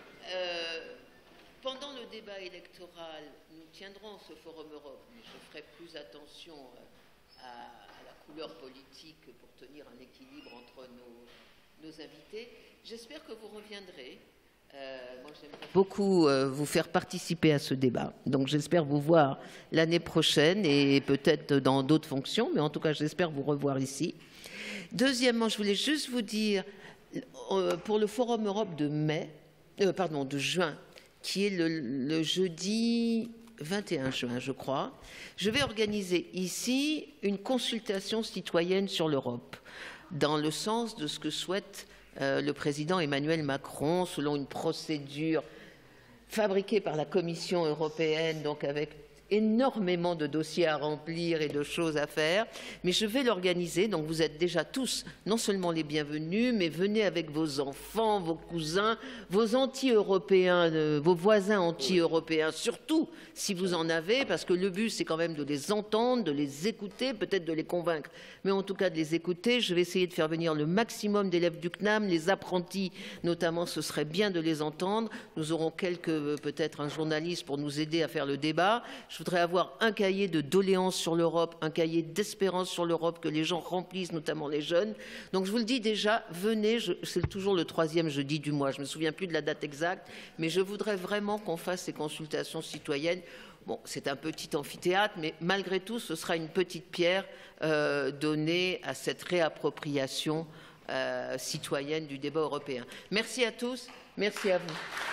Pendant le débat électoral, nous tiendrons ce Forum Europe, mais je ferai plus attention à la couleur politique pour tenir un équilibre entre nos invités. J'espère que vous reviendrez. Moi, j'aimerais beaucoup vous faire participer à ce débat. Donc, j'espère vous voir l'année prochaine et peut-être dans d'autres fonctions, mais en tout cas, j'espère vous revoir ici. Deuxièmement, je voulais juste vous dire, pour le Forum Europe de juin, qui est le jeudi 21 juin, je crois, je vais organiser ici une consultation citoyenne sur l'Europe, dans le sens de ce que souhaite le président Emmanuel Macron, selon une procédure fabriquée par la Commission européenne, donc avec énormément de dossiers à remplir et de choses à faire, mais je vais l'organiser, donc vous êtes déjà tous non seulement les bienvenus, mais venez avec vos enfants, vos cousins, vos anti-européens, vos voisins anti-européens, surtout si vous en avez, parce que le but c'est quand même de les entendre, de les écouter, peut-être de les convaincre, mais en tout cas de les écouter. Je vais essayer de faire venir le maximum d'élèves du CNAM, les apprentis notamment, ce serait bien de les entendre. Nous aurons peut-être un journaliste pour nous aider à faire le débat. Je voudrais avoir un cahier de doléances sur l'Europe, un cahier d'espérance sur l'Europe que les gens remplissent, notamment les jeunes. Donc je vous le dis déjà, venez, c'est toujours le 3e jeudi du mois, je ne me souviens plus de la date exacte, mais je voudrais vraiment qu'on fasse ces consultations citoyennes. Bon, c'est un petit amphithéâtre, mais malgré tout, ce sera une petite pierre donnée à cette réappropriation citoyenne du débat européen. Merci à tous, merci à vous.